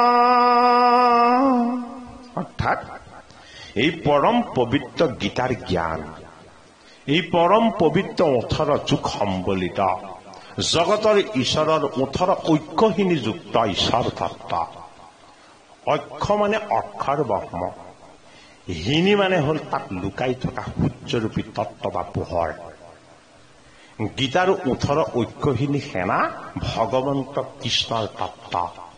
অৰ্থাৎ এই পৰম পবিত্ৰ গীতাৰ জ্ঞান, এই পৰম পবিত্ৰ ওঠৰ যুগ সম্বলিত জগতৰ ঈশ্বৰৰ ওঠৰ ঐক্যখিনি যুক্ত ঈশ্বৰ তত্ত্ব। অক্ষ মানে অক্ষৰ ব্ৰহ্ম, হিনী মানে হ'ল তাত লুকাই থকা সূৰ্যৰূপী তত্ত্ব বা পোহৰ। গীতাৰ ওঠৰ ঐক্যখিনি সেনা ভগৱন্ত কৃষ্ণৰ তত্ত্ব।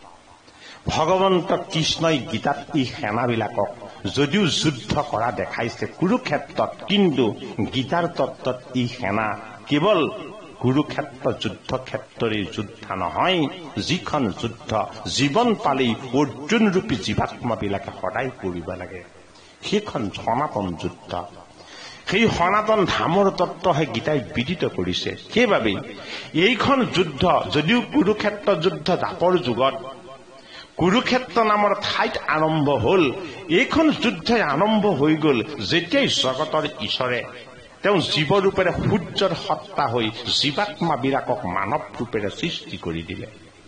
ভগৱন্ত কৃষ্ণই গীতাত এই সেনাবিলাকক যদিও যুদ্ধ কৰা দেখাইছে কুৰুক্ষেত্ৰত, কিন্তু গীতাৰ তত্ত্বত এই সেনা কেৱল কুৰুক্ষেত্ৰ যুদ্ধ ক্ষেত্ৰৰে যোদ্ধা নহয়, যিখন যুদ্ধ জীৱন পালেই অৰ্জুনৰূপী জীৱাত্মাবিলাকে সদায় কৰিব লাগে, সেইখন সনাতন যুদ্ধ। সেই সনাতন ধামৰ তত্ত্বহে গীতাই বিদিত কৰিছে। সেইবাবেই এইখন যুদ্ধ যদিও কুৰুক্ষেত্ৰ যুদ্ধ দাপৰ যুগত কুৰুক্ষেত্ৰ নামৰ ঠাইত আৰম্ভ হ'ল, এইখন যুদ্ধই আৰম্ভ হৈ গ'ল যেতিয়াই জগতৰ ঈশ্বৰে তেওঁ জীৱৰূপেৰে সূৰ্যৰ সত্তা হৈ জীৱাত্মাবিলাকক মানৱ ৰূপেৰে সৃষ্টি কৰি দিলে।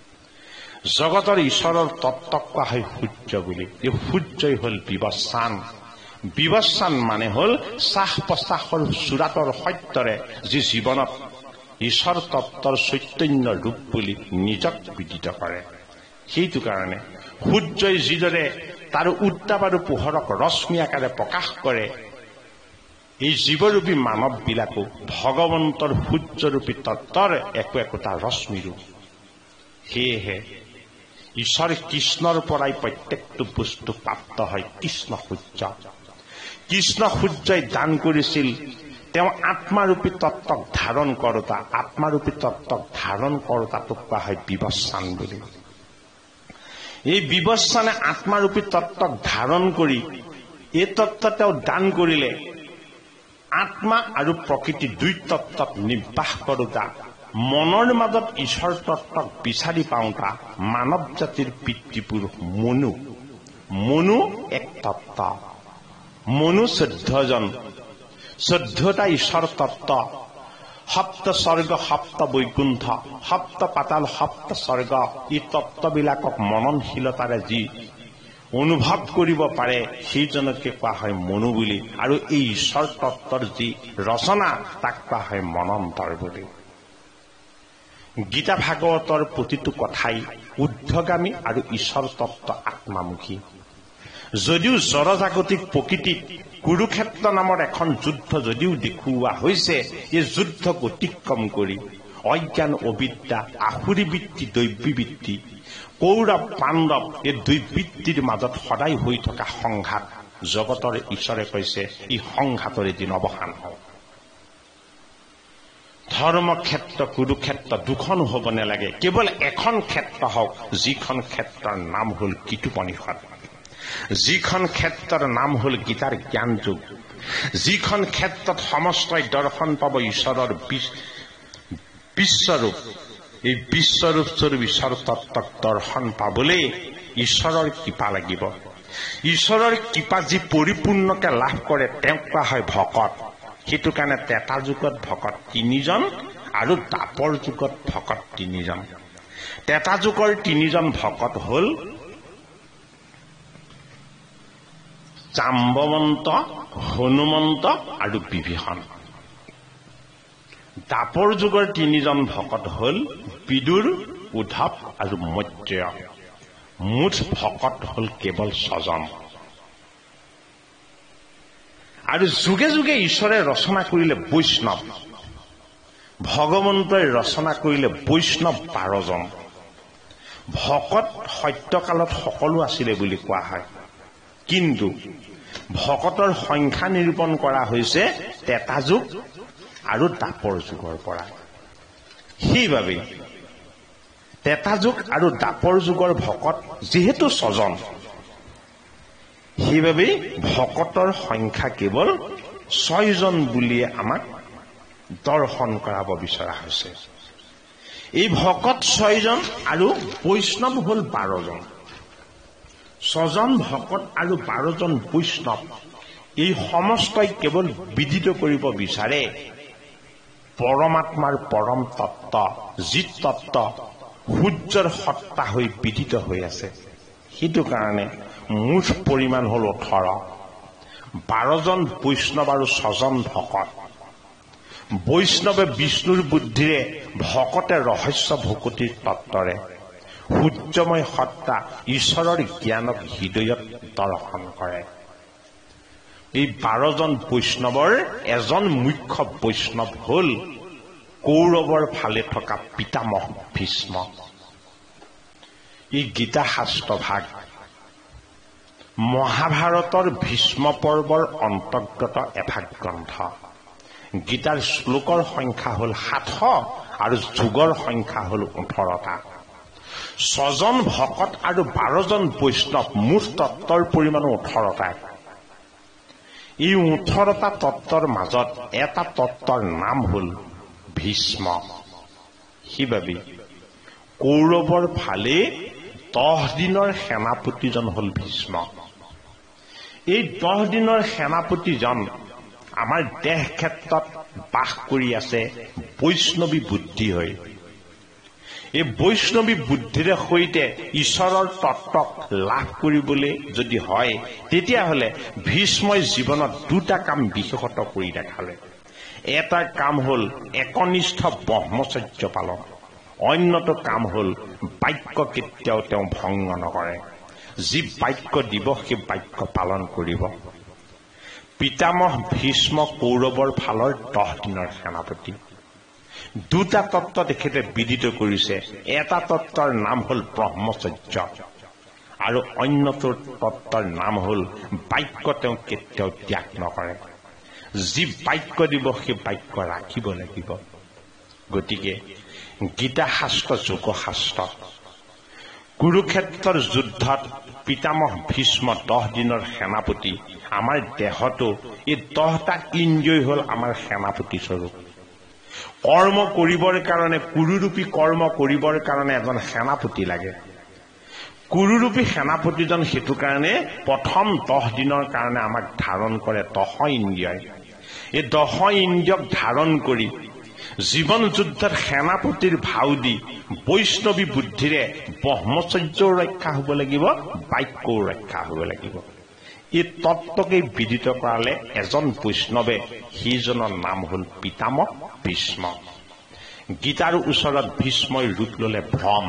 জগতৰ ঈশ্বৰৰ তত্ত্বক কোৱা হয় সূৰ্য বুলি। এই সূৰ্যই হ'ল বিৱস্বান। বিৱস্বান মানে হ'ল শ্বাস প্ৰশ্বাসৰ চূড়াতৰ সত্যৰে যি জীৱনত ঈশ্বৰ তত্ত্বৰ চৈতন্য ৰূপ বুলি নিজক বিদিত কৰে। সেইটো কাৰণে সূৰ্যই যিদৰে তাৰ উত্তাপ আৰু পোহৰক ৰশ্মি আকাৰে প্ৰকাশ কৰে, এই জীৱৰূপী মানৱবিলাকো ভগৱন্তৰ সূৰ্যৰূপী তত্ত্বৰ একো একোটা ৰশ্মিৰূপ। সেয়েহে ঈশ্বৰ কৃষ্ণৰ পৰাই প্ৰত্যেকটো বস্তু প্ৰাপ্ত হয়। কৃষ্ণ সূৰ্য কৃষ্ণ সূৰ্যই দান কৰিছিল তেওঁ আত্মাৰূপী তত্ত্বক ধাৰণ কৰোতা। আত্মাৰূপী তত্ত্বক ধাৰণ কৰোতাটোক কোৱা হয় বিৱস্বান বুলি। এই বিৱস্বানে আত্মাৰূপী তত্ত্বক ধাৰণ কৰি এই তত্ত্ব তেওঁ দান কৰিলে। আত্মা আৰু প্ৰকৃতি দুই তত্ত্বত নিৰ্বাস কৰোতা, মনৰ মাজত ঈশ্বৰ তত্ত্বক বিচাৰি পাওঁতা মানৱ জাতিৰ পিতৃপুৰুষ মনু। মনু এক তত্ত্ব, মনু চৈধ্যজন, চৈধ্যটা ঈশ্বৰ তত্ত্ব, সপ্ত স্বৰ্গ সপ্ত বৈকুণ্ঠ সপ্ত পাতাল সপ্ত স্বৰ্গ, এই তত্ত্ববিলাকক মননশীলতাৰে যি অনুভৱ কৰিব পাৰে সেইজনকে কোৱা হয় মনু বুলি। আৰু এই ঈশ্বৰ তত্ত্বৰ যি ৰচনা তাক কোৱা হয় মনন্তৰ বুলি। গীতা ভাগৱতৰ প্ৰতিটো কথাই ঊৰ্ধ্বগামী আৰু ঈশ্বৰ তত্ত্ব আত্মামুখী। যদিও জড়জাগতিক প্ৰকৃতিত কুৰুক্ষেত্ৰ নামৰ এখন যুদ্ধ যদিও দেখুওৱা হৈছে, এই যুদ্ধক অতিক্ৰম কৰি অজ্ঞান অবিদ্যা, আসুৰী বৃত্তি, দৈৱী বৃত্তি, কৌৰৱ পাণ্ডৱ এই দুই বৃত্তিৰ মাজত সদায় হৈ থকা সংঘাত জগতৰ ঈশ্বৰে কৈছে এই সংঘাতৰ এদিন অৱসান হওক। ধৰ্ম ক্ষেত্ৰ কুৰুক্ষেত্ৰ দুখন হ'ব নালাগে, কেৱল এখন ক্ষেত্ৰ হওক, যিখন ক্ষেত্ৰৰ নাম হ'ল গীতোপনিষদ, যিখন ক্ষেত্ৰৰ নাম হ'ল গীতাৰ জ্ঞান যুগ, যিখন ক্ষেত্ৰত সমস্তই দৰ্শন পাব ঈশ্বৰৰ বিশ্বৰূপ। এই বিশ্বৰূপ স্বৰূপ ঈশ্বৰ তত্ত্বক দৰ্শন পাবলৈ ঈশ্বৰৰ কৃপা লাগিব। ঈশ্বৰৰ কৃপা যি পৰিপূৰ্ণকে লাভ কৰে তেওঁক কোৱা হয় ভকত। সেইটো কাৰণে তেতা যুগত ভকত তিনিজন আৰু দাপৰ যুগত ভকত তিনিজন। তেতা যুগৰ তিনিজন ভকত হ'ল জাম্বৱন্ত, হনুমন্ত আৰু বিভীষণ। দাপৰ যুগৰ তিনিজন ভকত হ'ল বিদুৰ, উদ্ধৱ আৰু মৈত্ৰেয়। মুঠ ভকত হ'ল কেৱল ছজন। আৰু যুগে যুগে ঈশ্বৰে ৰচনা কৰিলে বৈষ্ণৱ, ভগৱন্তই ৰচনা কৰিলে বৈষ্ণৱ বাৰজন। ভকত সত্যকালত সকলো আছিলে বুলি কোৱা হয়, কিন্তু ভকতৰ সংখ্যা নিৰূপণ কৰা হৈছে তেতা যুগ আৰু দাপৰ যুগৰ পৰা। সেইবাবে তেতা যুগ আৰু দাপৰ যুগৰ ভকত যিহেতু ছজন, সেইবাবে ভকতৰ সংখ্যা কেৱল ছয়জন বুলিয়ে আমাক দৰ্শন কৰাব বিচৰা হৈছে। এই ভকত ছয়জন আৰু বৈষ্ণৱ হল বাৰজন। ছজন ভকত আৰু বাৰজন বৈষ্ণৱ, এই সমস্তই কেৱল বিদিত কৰিব বিচাৰে পৰমাত্মাৰ পৰম তত্ত্ব, যি তত্ত্ব সূৰ্যৰ সত্তা হৈ বিদিত হৈ আছে। সেইটো কাৰণে মুঠ পৰিমাণ হল ওঠৰ। বাৰজন বৈষ্ণৱ আৰু ছজন ভকত। বৈষ্ণৱে বিষ্ণুৰ বুদ্ধিৰে, ভকতে ৰহস্য ভকতিৰ তত্ত্বৰে সূৰ্যময় সত্তা ঈশ্বৰৰ জ্ঞানক হৃদয়ত দৰ্শন কৰে। এই বাৰজন বৈষ্ণৱৰ এজন মুখ্য বৈষ্ণৱ হল কৌৰৱৰ ফালে থকা পিতামহ ভীষ্ম। এই গীতা শাস্ত্ৰ ভাগ মহাভাৰতৰ ভীষ্ম পৰ্বৰ অন্তৰ্গত এভাগ গ্ৰন্থ। গীতাৰ শ্লোকৰ সংখ্যা হল সাতশ আৰু যুগৰ সংখ্যা হল ওঠৰটা। ছজন ভকত আৰু বাৰজন বৈষ্ণৱ, মুঠ তত্ত্বৰ পৰিমাণো ওঠৰটা। এই ওঠৰটা তত্ত্বৰ মাজত এটা তত্ত্বৰ নাম হল ভীষ্ম। সেইবাবে কৌৰৱৰ ফালে দহ দিনৰ সেনাপতিজন হল ভীষ্ম। এই দহ দিনৰ সেনাপতিজন আমাৰ দেহ ক্ষেত্ৰত বাস কৰি আছে বৈষ্ণৱী বুদ্ধি হৈ। এই বৈষ্ণৱী বুদ্ধিৰে সৈতে ঈশ্বৰৰ তত্ত্বক লাভ কৰিবলৈ যদি হয়, তেতিয়াহ'লে ভীষ্মই জীৱনত দুটা কাম বিশেষত কৰি দেখালে। এটা কাম হল একনিষ্ঠ ব্ৰহ্মচৰ্য পালন, অন্যটো কাম হল বাক্য কেতিয়াও তেওঁ ভংগ নকৰে। যি বাক্য দিব সেই বাক্য পালন কৰিব। পিতামহ ভীষ্ম কৌৰৱৰ ফালৰ দহ দিনৰ সেনাপতি। দুটা তত্ত্ব তেখেতে বিদিত কৰিছে। এটা তত্ত্বৰ নাম হল ব্ৰহ্মচৰ্য আৰু অন্যটোৰ তত্ত্বৰ নাম হল বাক্য তেওঁ কেতিয়াও ত্যাগ নকৰে। যি বাক্য দিব সেই বাক্য ৰাখিব লাগিব। গতিকে গীতা শাস্ত্ৰ, যোগ শাস্ত্ৰ, কুৰুক্ষেত্ৰৰ যুদ্ধত পিতামহ ভীষ্ম দহ দিনৰ সেনাপতি। আমাৰ দেহতো এই দহটা ইন্দ্ৰিয় হল আমাৰ সেনাপতি স্বৰূপ। কৰ্ম কৰিবৰ কাৰণে, কুৰুৰূপী কৰ্ম কৰিবৰ কাৰণে এজন সেনাপতি লাগে। কুৰুৰূপী সেনাপতিজন সেইটো কাৰণে প্ৰথম দহ দিনৰ কাৰণে আমাক ধাৰণ কৰে দহ ইন্দ্ৰিয়ই। এই দহ ইন্দ্ৰিয়ক ধাৰণ কৰি জীৱন যুদ্ধত সেনাপতিৰ ভাও দি বৈষ্ণৱী বুদ্ধিৰে ব্ৰহ্মচৰ্যও ৰক্ষা হব লাগিব, বাক্যও ৰক্ষা হব লাগিব। এই তত্ত্বকে বিদিত কৰালে এজন বৈষ্ণৱে, সেইজনৰ নাম হল পিতামহ ভীষ্ম। গীতাৰ ওচৰত ভীষ্মই ৰূপ ললে ভ্ৰম।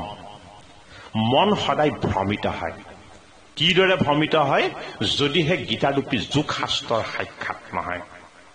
মন সদায় ভ্ৰমিত হয়। কিদৰে ভ্ৰমিত হয়? যদিহে গীতাৰূপী যোগ শাস্ত্ৰৰ সাক্ষাৎ নহয়।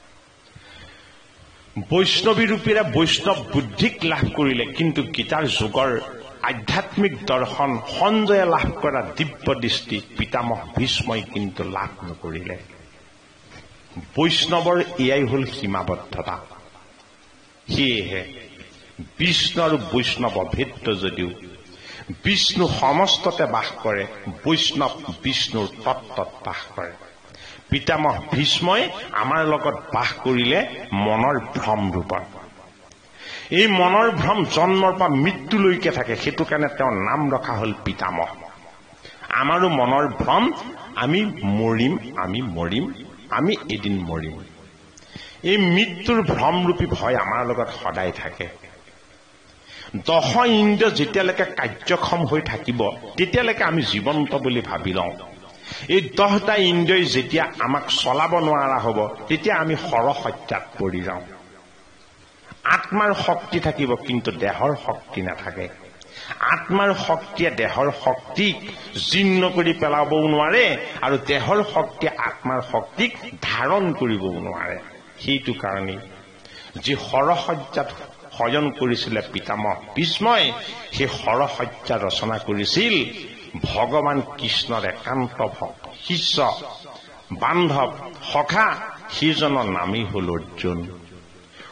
বৈষ্ণৱী ৰূপীৰে বৈষ্ণৱ বুদ্ধিক লাভ কৰিলে, কিন্তু গীতাৰ যুগৰ আধ্যাত্মিক দৰ্শন সঞ্জয়ে লাভ কৰা দিব্য দৃষ্টি পিতামহ ভীষ্মই কিন্তু লাভ নকৰিলে। বৈষ্ণৱৰ এয়াই হল সীমাবদ্ধতা। সেয়েহে বিষ্ণু আৰু বৈষ্ণৱ অভেদ্য যদিও বিষ্ণু সমস্ততে বাস কৰে, বৈষ্ণৱ বিষ্ণুৰ তত্ত্বত বাস কৰে। পিতামহ ভীষ্মই আমাৰ লগত বাস কৰিলে মনৰ ভ্ৰম ৰূপত। এই মনৰ ভ্ৰম জন্মৰ পৰা মৃত্যুলৈকে থাকে। সেইটো কাৰণে তেওঁৰ নাম ৰখা হল পিতামহ। আমাৰো মনৰ ভ্ৰম, আমি মৰিম, আমি মৰিম, আমি এদিন মৰিম। এই মৃত্যুৰ ভ্ৰমৰূপী ভয় আমাৰ লগত সদায় থাকে। দহ ইন্দ্ৰিয় যেতিয়ালৈকে কাৰ্যক্ষম হৈ থাকিব, তেতিয়ালৈকে আমি জীৱন্ত বুলি ভাবি লওঁ। এই দহটা ইন্দ্ৰিয়ই যেতিয়া আমাক চলাব নোৱাৰা হব, তেতিয়া আমি সৰসত্যাত পৰি যাওঁ। আত্মাৰ শক্তি থাকিব, কিন্তু দেহৰ শক্তি নাথাকে। আত্মাৰ শক্তিয়ে দেহৰ শক্তিক জীৰ্ণ কৰি পেলাবও নোৱাৰে, আৰু দেহৰ শক্তিয়ে আত্মাৰ শক্তিক ধাৰণ কৰিবও নোৱাৰে। সেইটো কাৰণেই যি সৰসজ্জাত শয়ন কৰিছিলে পিতামহ ভীষ্মই, সেই সৰসজ্জা ৰচনা কৰিছিল ভগৱান কৃষ্ণৰ একান্ত ভক্ত, শিষ্য, বান্ধৱ, সখা। সেইজনৰ নামেই হল অৰ্জুন।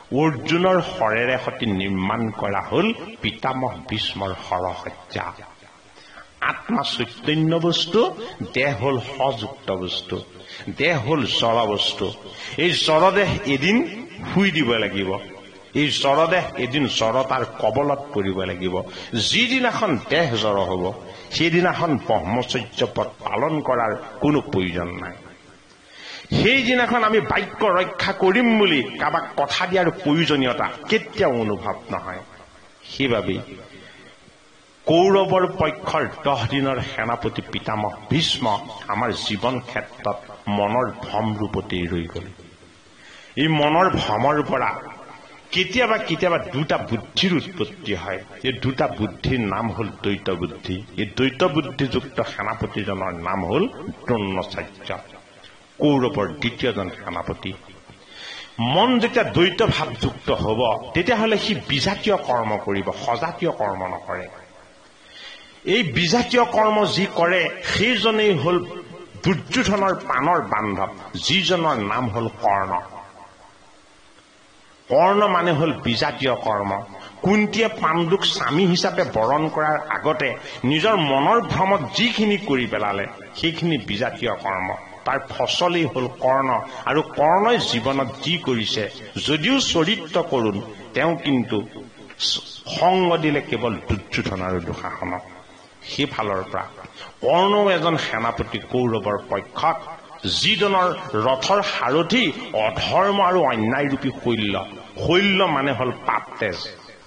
অৰ্জুনৰ শৰেৰে সতি নিৰ্মাণ কৰা হল পিতামহ ভীষ্মৰ শৰসজ্জা। আত্মা চৈতন্য বস্তু, দেহ হল সযুক্ত বস্তু, দেহ হল জড় বস্তু। এই জড়দেহ এদিন শুই দিব লাগিব, এই জড়দেহ এদিন জড়তাৰ কবলত পৰিব লাগিব। যিদিনাখন দেহ জড় হব সেইদিনাখন ব্ৰহ্মচৰ্য পথ পালন কৰাৰ কোনো প্ৰয়োজন নাই। সেইদিনাখন আমি বাক্য ৰক্ষা কৰিম বুলি কাৰোবাক কথা দিয়াৰ প্ৰয়োজনীয়তা কেতিয়াও অনুভৱ নহয়। সেইবাবেই কৌৰৱৰ পক্ষৰ দহ দিনৰ সেনাপতি পিতামহ ভীষ্ম আমাৰ জীৱন ক্ষেত্ৰত মনৰ ভ্ৰম ৰূপতেই ৰৈ গল। এই মনৰ ভ্ৰমৰ পৰা কেতিয়াবা কেতিয়াবা দুটা বুদ্ধিৰ উৎপত্তি হয়। এই দুটা বুদ্ধিৰ নাম হল দ্বৈত বুদ্ধি। এই দ্বৈত বুদ্ধিযুক্ত সেনাপতিজনৰ নাম হল দ্ৰোণাচাৰ্য, কৌৰৱৰ দ্বিতীয়জন সেনাপতি। মন যেতিয়া দ্বৈত ভাৱযুক্ত হব তেতিয়াহলে সি বিজাতীয় কৰ্ম কৰিব, সজাতীয় কৰ্ম নকৰে। এই বিজাতীয় কৰ্ম যি কৰে সেইজনেই হল দুৰ্যোধনৰ প্ৰাণৰ বান্ধৱ, যিজনৰ নাম হল কৰ্ণ। কৰ্ণ মানে হল বিজাতীয় কৰ্ম। কুন্তীয়ে পাণ্ডুক স্বামী হিচাপে বৰণ কৰাৰ আগতে নিজৰ মনৰ ভ্ৰমত যিখিনি কৰি পেলালে সেইখিনি বিজাতীয় কৰ্ম। তাৰ ফচলেই হল কৰ্ণ। আৰু কৰ্ণই জীৱনত যি কৰিছে, যদিও চৰিত্ৰ কৰোণ, তেওঁ কিন্তু সংগ দিলে কেৱল দুৰ্যোধন আৰু দুঃশাসনক। সেইফালৰ পৰা কৰ্ণও এজন সেনাপতি কৌৰৱৰ পক্ষত, যিজনৰ ৰথৰ সাৰথি অধৰ্ম আৰু অন্যায় ৰূপী শৈল্য। শৈল্য মানে হল পাপ তেজ।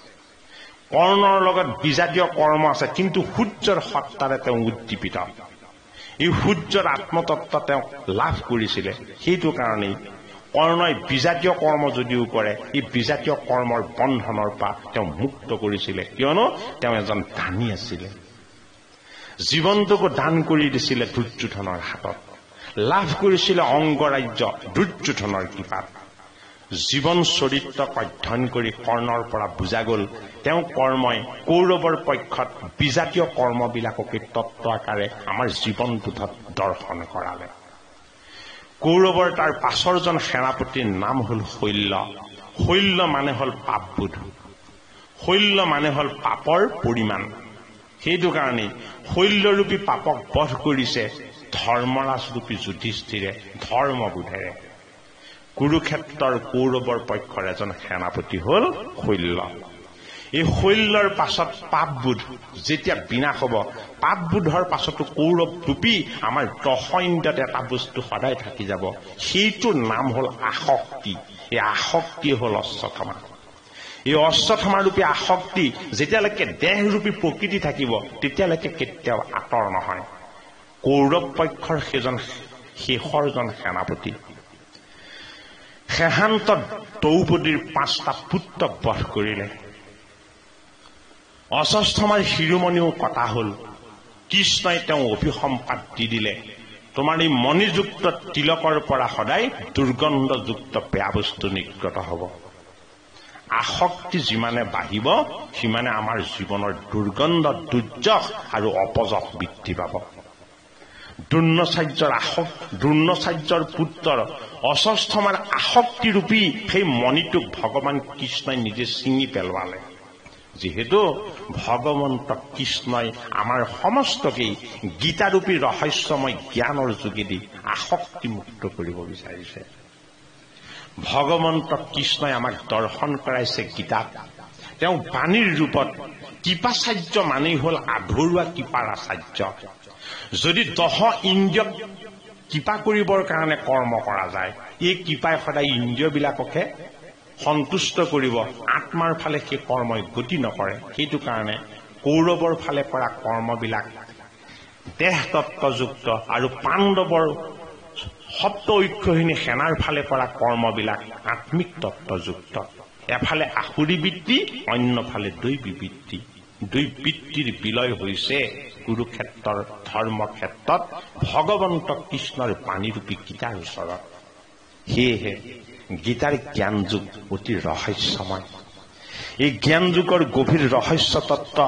কৰ্ণৰ লগত বিজাতীয় কৰ্ম আছে, কিন্তু সূৰ্যৰ সত্তাৰে তেওঁ উদ্দীপিত। এই সূৰ্যৰ আত্মতত্ত্ব তেওঁ লাভ কৰিছিলে। সেইটো কাৰণেই কৰ্ণই বিজাতীয় কৰ্ম যদিও কৰে, এই বিজাতীয় কৰ্মৰ বন্ধনৰ পৰা তেওঁ মুক্ত কৰিছিলে, কিয়নো তেওঁ এজন দানী আছিলে। জীৱনটোকো দান কৰি দিছিলে দুৰ্যোধনৰ হাতত, লাভ কৰিছিলে অংগৰাজ্য দুৰ্যোধনৰ কৃপাত। জীৱন চৰিত্ৰক অধ্যয়ন কৰি কৰ্ণৰ পৰা বুজা গল তেওঁ কৰ্মই কৌৰৱৰ পক্ষত বিজাতীয় কৰ্মবিলাককে তত্ত্ব আকাৰে আমাৰ জীৱনটোত দৰ্শন কৰালে। কৌৰৱৰ তাৰ পাছৰজন সেনাপতিৰ নাম হল শৈল্য। শৈল্য মানে হল পাপবোধ, শৈল্য মানে হল পাপৰ পৰিমাণ। সেইটো কাৰণেই শৈল্যৰূপী পাপক বধ কৰিছে ধৰ্মৰাজৰূপী যুধিষ্ঠিৰে ধৰ্মবোধেৰে। কুৰুক্ষেত্ৰৰ কৌৰৱৰ পক্ষৰ এজন সেনাপতি হল শৈল্য। এই শৈল্যৰ পাছত পাপবোধ যেতিয়া বিনাশ হব, পাপবোধৰ পাছতো কৌৰৱ ৰূপী আমাৰ দশ ইন্দ্ৰিয়ত এটা বস্তু সদায় থাকি যাব, সেইটোৰ নাম হল আসক্তি। এই আসক্তি হল অশ্বত্থামা। এই অশ্বত্থামা ৰূপী আসক্তি যেতিয়ালৈকে দেহৰূপী প্ৰকৃতি থাকিব তেতিয়ালৈকে কেতিয়াও আঁতৰ নহয়। কৌৰৱ পক্ষৰ সেইজন শেষৰজন সেনাপতি শেষান্ত দ্ৰৌপদীৰ পাঁচটা পুত্ৰক বধ কৰিলে। অশ্বত্থামাৰ শিৰোমণিও কটা হল। কৃষ্ণই তেওঁ অভিসম্পাত দি দিলে, তোমাৰ এই মণিযুক্ত তিলকৰ পৰা সদায় দুৰ্গন্ধযুক্ত বেয়া বস্তু নিৰ্গত হব। আসক্তি যিমানে বাঢ়িব সিমানে আমাৰ জীৱনৰ দুৰ্গন্ধ, দুৰ্যশ আৰু অপযশ বৃদ্ধি পাব। দ্ৰোণাচাৰ্যৰ আসক্তি, দ্ৰোণাচাৰ্যৰ পুত্ৰৰ অশ্বত্থামাৰ আসক্তিৰূপী সেই মণিটোক ভগৱান কৃষ্ণই নিজে ছিঙি পেলোৱালে। যিহেতু ভগৱন্ত কৃষ্ণই আমাৰ সমস্তকেই গীতাৰূপী ৰহস্যময় জ্ঞানৰ যোগেদি আসক্তিমুক্ত কৰিব বিচাৰিছে। ভগৱন্ত কৃষ্ণই আমাক দৰ্শন কৰাইছে গীতাত। তেওঁ বাণীৰ ৰূপত কৃপাচাৰ্য মানেই হল আধৰুৱা কৃপাৰ আচাৰ্য। যদি দহ ইন্দ্ৰিয়ক কৃপা কৰিবৰ কাৰণে কৰ্ম কৰা যায়, এই কৃপাই সদায় ইন্দ্ৰিয়বিলাককহে সন্তুষ্ট কৰিব, আত্মাৰ ফালে সেই কৰ্মই গতি নকৰে। সেইটো কাৰণে কৌৰৱৰ ফালে কৰা কৰ্মবিলাক দেহতত্ত্বযুক্ত আৰু পাণ্ডৱৰ সপ্ত ঐক্যহীনী সেনাৰ ফালে কৰা কৰ্মবিলাক আত্মিক তত্ত্বযুক্ত। এফালে আসুৰী বৃত্তি, অন্যফালে দৈবী বৃত্তি। দুই বৃত্তিৰ বিলয় হৈছে কুৰুক্ষেত্ৰৰ ধৰ্মক্ষেত্ৰত ভগৱন্ত কৃষ্ণৰ বাণীৰূপী গীতাৰ ওচৰত। সেয়েহে গীতাৰ জ্ঞান যুগ অতি ৰহস্যময়। এই জ্ঞান যুগৰ গভীৰ ৰহস্য তত্ত্ব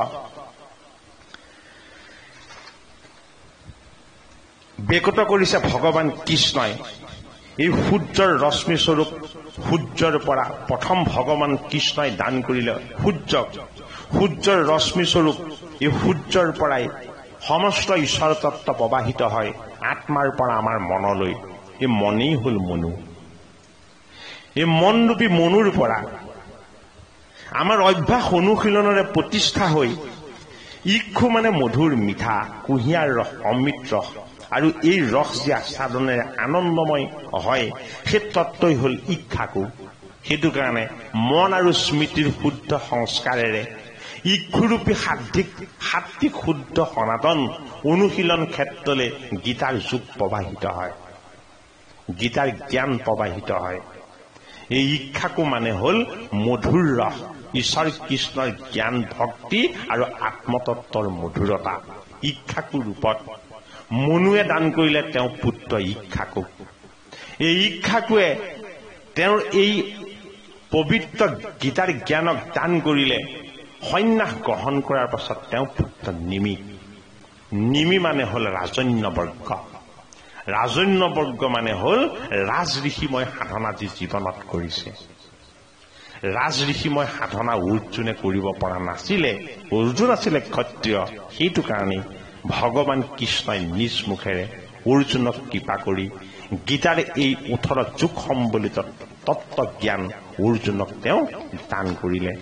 বেকত কৰিছে ভগৱান কৃষ্ণই। এই সূৰ্যৰ ৰশ্মি স্বৰূপ সূৰ্যৰ পৰা প্ৰথম ভগৱান কৃষ্ণই দান কৰিলে সূৰ্যক সূৰ্যৰ ৰশ্মি স্বৰূপ এই সূৰ্যৰ পৰাই সমস্ত ঈশ্বৰ তত্ত্ব প্ৰবাহিত হয় আত্মাৰ পৰা আমাৰ মনলৈ এই মনেই হল মনু এই মনৰূপী মনুৰ পৰা আমাৰ অভ্যাস অনুশীলনেৰে প্ৰতিষ্ঠা হৈ ইক্ষু মানে মধুৰ মিঠা কুঁহিয়াৰ ৰস অমৃত ৰস আৰু এই ৰস যে আস্বাদনেৰে আনন্দময় হয় সেই তত্ত্বই হল ইক্ষাকু সেইটো কাৰণে মন আৰু স্মৃতিৰ শুদ্ধ সংস্কাৰেৰে ইক্ষুৰূপী সাত্বিক সাত্বিক শুদ্ধ সনাতন অনুশীলন ক্ষেত্ৰলৈ গীতাৰ যুগ প্ৰবাহিত হয় গীতাৰ জ্ঞান প্ৰবাহিত হয় এই ইক্ষাকু মানে হল মধুৰ ৰস ঈশ্বৰ কৃষ্ণৰ জ্ঞান ভক্তি আৰু আত্মতত্বৰ মধুৰতা ইক্ষাকু ৰূপত মনুৱে দান কৰিলে তেওঁ পুত্ৰ ইক্ষাকুক এই ইক্ষাকুৱে তেওঁৰ এই পবিত্ৰ গীতাৰ জ্ঞানক দান কৰিলে সন্ন্যাস গ্ৰহণ কৰাৰ পাছত তেওঁ পুত্ৰ নিমি নিমি মানে হল ৰাজন্যবৰ্গ ৰাজন্যবৰ্গ মানে হল ৰাজ ঋষিময় সাধনা যি জীৱনত কৰিছে ৰাজ ঋষিময় সাধনা অৰ্জুনে কৰিব পৰা নাছিলে অৰ্জুন আছিলে ক্ষত্ৰিয় সেইটো কাৰণে ভগৱান কৃষ্ণই নিজ মুখেৰে অৰ্জুনক কৃপা কৰি গীতাৰ এই ওঠৰ যুগ সম্বলিত তত্ত্ব জ্ঞান অৰ্জুনক তেওঁ দান কৰিলে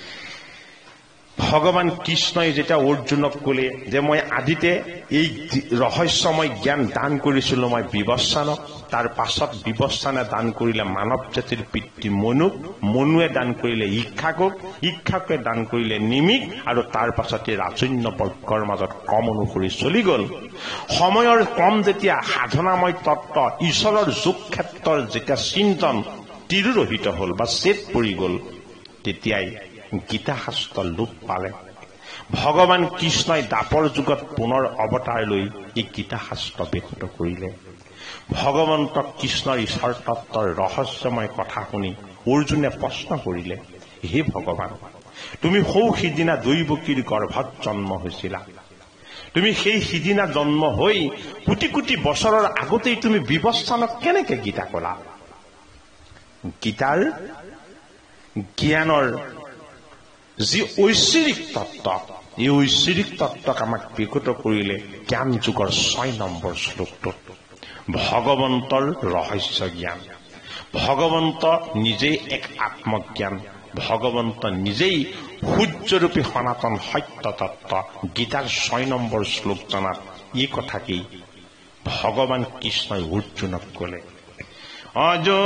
ভগৱান কৃষ্ণই যেতিয়া অৰ্জুনক কলে যে মই আদিতে এই ৰহস্যময় জ্ঞান দান কৰিছিলো মই বিবস্বানক তাৰ পাছত বিবস্বানে দান কৰিলে মানৱ জাতিৰ পিতৃ মনুক মনুৱে দান কৰিলে ইক্ষাকুক ইক্ষাকুৱে দান কৰিলে নিমিক আৰু তাৰ পাছতে ৰাজন্য বৰ্গৰ মাজত ক্ৰম অনুসৰি চলি গল সময়ৰ ক্ৰম যেতিয়া সাধনাময় তত্ত্ব ঈশ্বৰৰ যোগ ক্ষেত্ৰৰ যেতিয়া চিন্তন তিৰোহিত হল বা চেত পৰি গল তেতিয়াই গীতা শাস্ত্ৰ লোপ পালে ভগৱান কৃষ্ণই দাপৰ যুগত পুনৰ অৱতাৰ লৈ এই গীতা শাস্ত্ৰ ব্যাখ্যাত কৰিলে ভগৱন্ত কৃষ্ণৰ ঈশ্বৰ তত্ত্বৰ ৰহস্যময় কথা শুনি অৰ্জুনে প্ৰশ্ন কৰিলে হে ভগৱান তুমি সৌ সিদিনা দৈৱকীৰ গৰ্ভত জন্ম হৈছিলা তুমি সেই সিদিনা জন্ম হৈ কোটি কোটি বছৰৰ আগতেই তুমি বিবস্বানক কেনেকে গীতা কলা গীতাৰ জ্ঞানৰ যি ঐশ্বৰিক তত্ত্ব এই ঐশ্বৰিক তত্ত্বক আমাক বিকৃত কৰিলে জ্ঞান যুগৰ ছয় নম্বৰ শ্লোকটোত ভগৱন্তৰ ৰহস্য জ্ঞান ভগৱন্ত নিজেই এক আত্মজ্ঞান ভগৱন্ত নিজেই সূৰ্যৰূপী সনাতন সত্য তত্ত্ব গীতাৰ ছয় নম্বৰ শ্লোক জনাত এই কথাকেই ভগৱান কৃষ্ণই অৰ্জুনক কলে অজো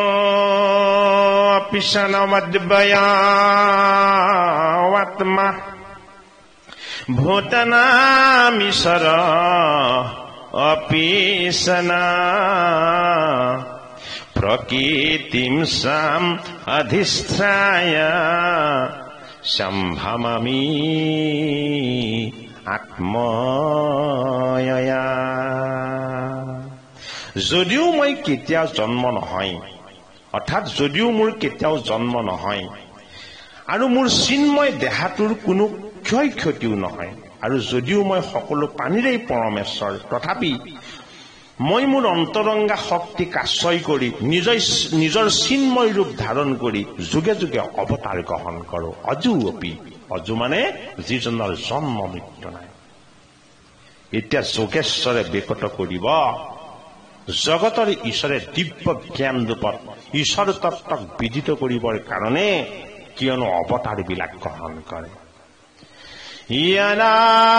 পিছনমদ্বয়াত্মা ভূতনামিশৰ অপিসনা প্ৰকৃতিম সাম অধিষ্ঠায় সম্ভমামি আত্ময়া যদিও মই কেতিয়াও জন্ম নহয় অৰ্থাৎ যদিও মোৰ কেতিয়াও জন্ম নহয় আৰু মোৰ চিন্ময় দেহাটোৰ কোনো ক্ষয় ক্ষতিও নহয় আৰু যদিও মই সকলো পানীৰেই পৰমেশ্বৰ তথাপি মই মোৰ অন্তৰংগা শক্তিক আশ্ৰয় কৰি নিজৰ নিজৰ চিন্ময় ৰূপ ধাৰণ কৰি যুগে যুগে অৱতাৰ গ্ৰহণ কৰোঁ অজু অপি অজু মানে যিজনৰ জন্ম মৃত্যু নাই এতিয়া যোগেশ্বৰে বিকট কৰিব জগতৰ ঈশ্বৰে দিব্য জ্ঞান ৰূপত ঈশ্বৰ তত্ত্বক বিদিত কৰিবৰ কাৰণে কিয়নো অৱতাৰ বিলাক গ্ৰহণ কৰে ইয়ানা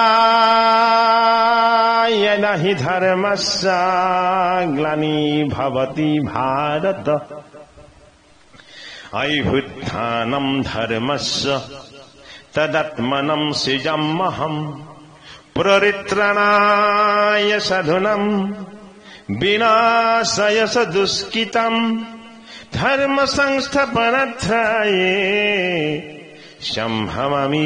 ইয়ানা হি ধৰ্মস্য গ্লানি ভৱতি ভাৰত অভ্যুত্থানম ধৰ্মস্য তদাত্মনম সৃজাম্যহম পৰিত্ৰাণায় সাধুনাম বিনাশায় দুষ্কৃতম ধর্ম সংস্থাপনার্থায়ে সম্ভমামি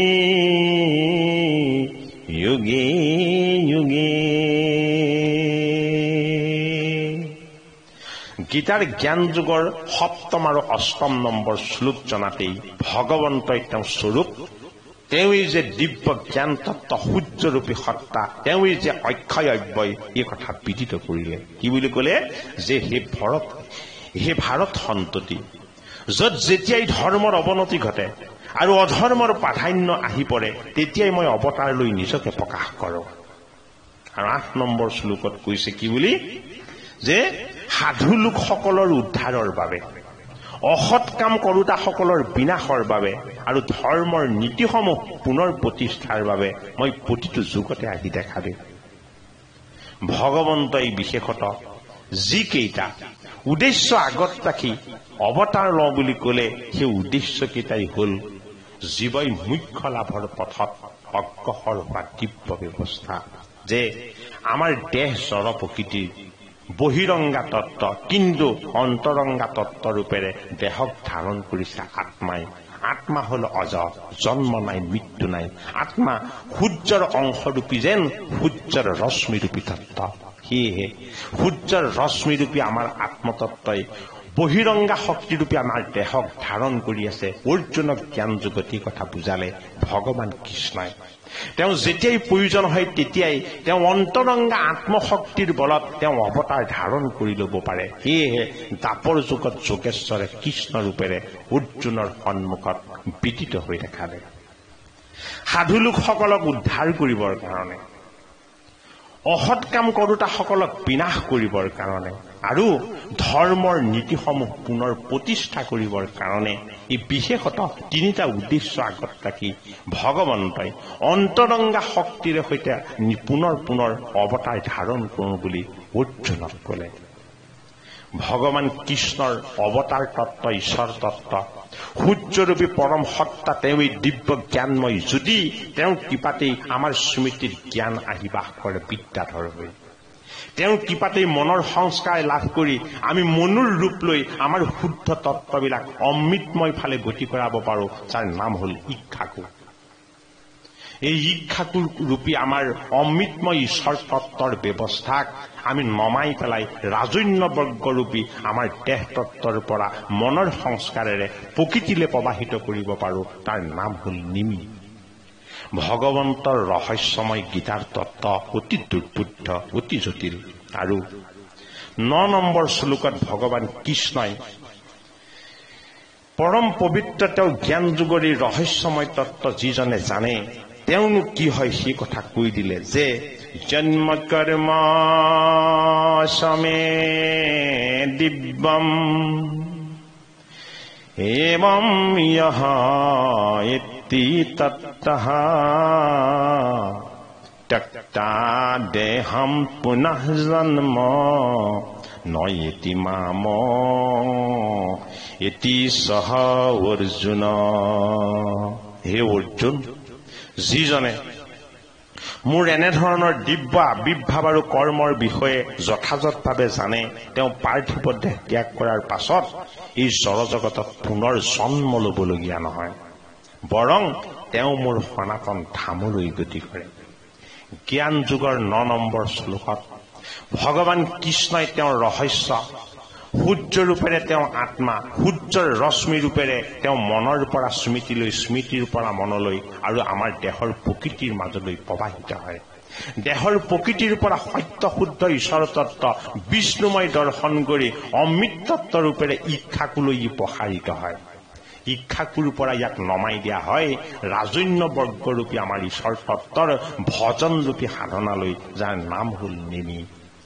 যুগে যুগে গীতাৰ জ্ঞান যুগৰ সপ্তম আৰু অষ্টম নম্বৰ শ্লোক জনাতেই ভগৱন্তই তেওঁৰ স্বৰূপ তেওঁই যে দিব্য জ্ঞান তত্ত্ব সূৰ্যৰূপী সত্তা তেওঁই যে অক্ষয় অব্যয় এই কথা বিদিত কৰিলে কি বুলি কলে যে হে ভৰত হে ভাৰত সন্ততি, য'ত যেতিয়াই ধৰ্মৰ অৱনতি ঘটে আৰু অধৰ্মৰ প্ৰাধান্য আহি পৰে তেতিয়াই মই অৱতাৰ লৈ নিজকে প্ৰকাশ কৰোঁ। আৰু আঠ নম্বৰ শ্লোকত কৈছে কি বুলি, যে সাধু লোকসকলৰ উদ্ধাৰৰ বাবে, অসৎ কাম কৰোতাসকলৰ বিনাশৰ বাবে আৰু ধৰ্মৰ নীতিসমূহ পুনৰ প্ৰতিষ্ঠাৰ বাবে মই প্ৰতিটো যুগতে আহি দেখা দিম। ভগৱন্তই বিশেষত যিকেইটা উদ্দেশ্য আগত ৰাখি অৱতাৰ লওঁ বুলি ক'লে সেই উদ্দেশ্যকেইটাই হ'ল জীৱই মুখ্য লাভৰ পথত অগ্ৰসৰ হোৱা দিব্য ব্যৱস্থা। যে আমাৰ দেহ জড় প্ৰকৃতিৰ বহিৰংগা তত্ত্ব, কিন্তু অন্তৰংগা তত্ত্ব ৰূপেৰে দেহক ধাৰণ কৰিছে আত্মাই। আত্মা হল অজ, জন্ম নাই, মৃত্যু নাই। আত্মা সূৰ্যৰ অংশৰূপী যেন সূৰ্যৰ ৰশ্মিৰূপী তত্ত্ব। সেয়েহে সূৰ্যৰ ৰশ্মিৰূপী আমাৰ আত্মতত্ত্বই বহিৰংগা শক্তিৰূপী আমাৰ দেহক ধাৰণ কৰি আছে। অৰ্জুনক জ্ঞান যুগতি কথা বুজালে ভগৱান কৃষ্ণই। তেওঁ যেতিয়াই প্ৰয়োজন হয় তেতিয়াই তেওঁ অন্তৰংগা আত্মশক্তিৰ বলত তেওঁ অৱতাৰ ধাৰণ কৰি ল'ব পাৰে। সেয়েহে দাপৰ যুগত যোগেশ্বৰে কৃষ্ণ ৰূপেৰে অৰ্জুনৰ সন্মুখত বিদিত হৈ দেখালে। সাধু লোকসকলক উদ্ধাৰ কৰিবৰ কাৰণে, অসৎ কাম কৰোতাসকলক বিনাশ কৰিবৰ কাৰণে আৰু ধৰ্মৰ নীতিসমূহ পুনৰ প্ৰতিষ্ঠা কৰিবৰ কাৰণে এই বিশেষত তিনিটা উদ্দেশ্য আগত ৰাখি ভগৱন্তই অন্তৰংগা শক্তিৰে সৈতে পুনৰ পুনৰ অৱতাৰ ধাৰণ কৰোঁ বুলি অৰ্জুনক ক'লে। ভগৱান কৃষ্ণৰ অৱতাৰ তত্ত্ব, ঈশ্বৰ তত্ত্ব, সূৰ্যৰূপী পৰম সত্তা, তেওঁ এই দিব্য জ্ঞানময়। যদি তেওঁৰ কৃপাতেই আমাৰ স্মৃতিত জ্ঞান আহি বাস কৰে বিদ্যাধৰ হৈ, তেওঁৰ কৃপাতেই মনৰ সংস্কাৰ লাভ কৰি আমি মনুৰ ৰূপ লৈ আমাৰ শুদ্ধ তত্ত্ববিলাক অমৃতময় ফালে গতি কৰাব পাৰোঁ, যাৰ নাম হ'ল ইক্ষাকু। এই ইক্ষাকু ৰূপী আমাৰ অমৃতময় ঈশ্বৰ তত্ত্বৰ ব্যৱস্থাক আমি নমাই পেলাই ৰাজন্যবৰ্গৰূপী আমাৰ দেহ তত্ত্বৰ পৰা মনৰ সংস্কাৰেৰে প্ৰকৃতিলৈ প্ৰবাহিত কৰিব পাৰোঁ, তাৰ নাম হ'ল নিমি। ভগৱন্তৰ ৰহস্যময় গীতাৰ তত্ত্ব অতি দুৰ্বোধ্য, অতি জটিল। আৰু ন নম্বৰ শ্লোকত ভগৱান কৃষ্ণই পৰম পবিত্ৰ তেওঁ জ্ঞান যুগৰ এই ৰহস্যময় তত্ত্ব যিজনে জানে তেওঁনো কি হয় সেই কথা কৈ দিলে, যে জন্ম কৰ্ম সমে দিব্যম এৱম ইহ ইতি তত্ত্বঃ ত্যক্তা দেহম পুনঃ জন্ম নয়তি মাম ইতি সহ অৰ্জুন। হে অৰ্জুন, যিজনে মোৰ এনেধৰণৰ দিব্য আবিৰ্ভাৱ আৰু কৰ্মৰ বিষয়ে যথাযথভাৱে জানে, তেওঁ পাৰ্থিৱ দেহ ত্যাগ কৰাৰ পাছত এই জড়জগতত পুনৰ জন্ম ল'বলগীয়া নহয়, বৰং তেওঁ মোৰ সনাতন ধামলৈ গতি কৰে। জ্ঞান যুগৰ ন নম্বৰ শ্লোকত ভগৱান কৃষ্ণই তেওঁৰ ৰহস্য, সূৰ্য ৰূপেৰে তেওঁ আত্মা, সূৰ্যৰ ৰশ্মি ৰূপেৰে তেওঁ মনৰ পৰা স্মৃতিলৈ, স্মৃতিৰ পৰা মনলৈ আৰু আমাৰ দেহৰ প্ৰকৃতিৰ মাজলৈ প্ৰবাহিত হয়। দেহৰ প্ৰকৃতিৰ পৰা সত্য শুদ্ধ ঈশ্বৰ তত্ত্ব বিষ্ণুময় দৰ্শন কৰি অমৃত তত্ত্ব ৰূপেৰে ইক্ষাকুলৈ ই প্ৰসাৰিত হয়। ইক্ষাকুৰ পৰা ইয়াক নমাই দিয়া হয় ৰাজন্যবৰ্গৰূপী আমাৰ ঈশ্বৰ তত্ত্বৰ ভজনৰূপী সাধনালৈ, যাৰ নাম হ'ল নেমি।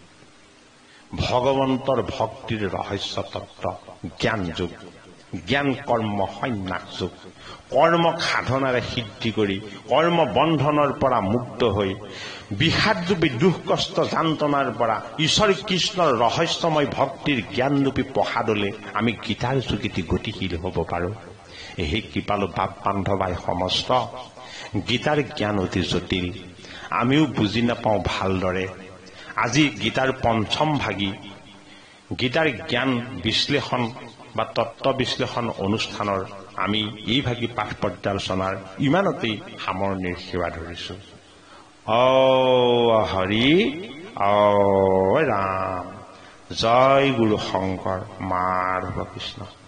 ভগৱন্তৰ ভক্তিৰ ৰহস্য তত্ত্ব জ্ঞান যুগ, জ্ঞান কৰ্ম সন্ন্যাস যুগ। কৰ্মক সাধনাৰে সিদ্ধি কৰি কৰ্ম বন্ধনৰ পৰা মুক্ত হৈ বিষাদৰূপী দুখ কষ্ট যান্তনাৰ পৰা ঈশ্বৰ কৃষ্ণৰ ৰহস্যময় ভক্তিৰ জ্ঞানৰূপী প্ৰসাদলৈ আমি গীতাৰ যোগেদি গতিশীল হ'ব পাৰোঁ। এই কৃপালু বাপ বান্ধৱাই সমস্ত গীতাৰ জ্ঞান অতি জটিল, আমিও বুজি নাপাওঁ ভালদৰে। আজি গীতাৰ পঞ্চম ভাগী গীতাৰ জ্ঞান বিশ্লেষণ বা তত্ত্ব বিশ্লেষণ অনুষ্ঠানৰ আমি এই ভাগী পাঠ পৰ্যালোচনাৰ ইমানতেই সামৰণিৰ সেৱা ধৰিছোঁ। অ হৰি, অ ৰাম, জয় গুৰু শংকৰ, মাধৱ কৃষ্ণ।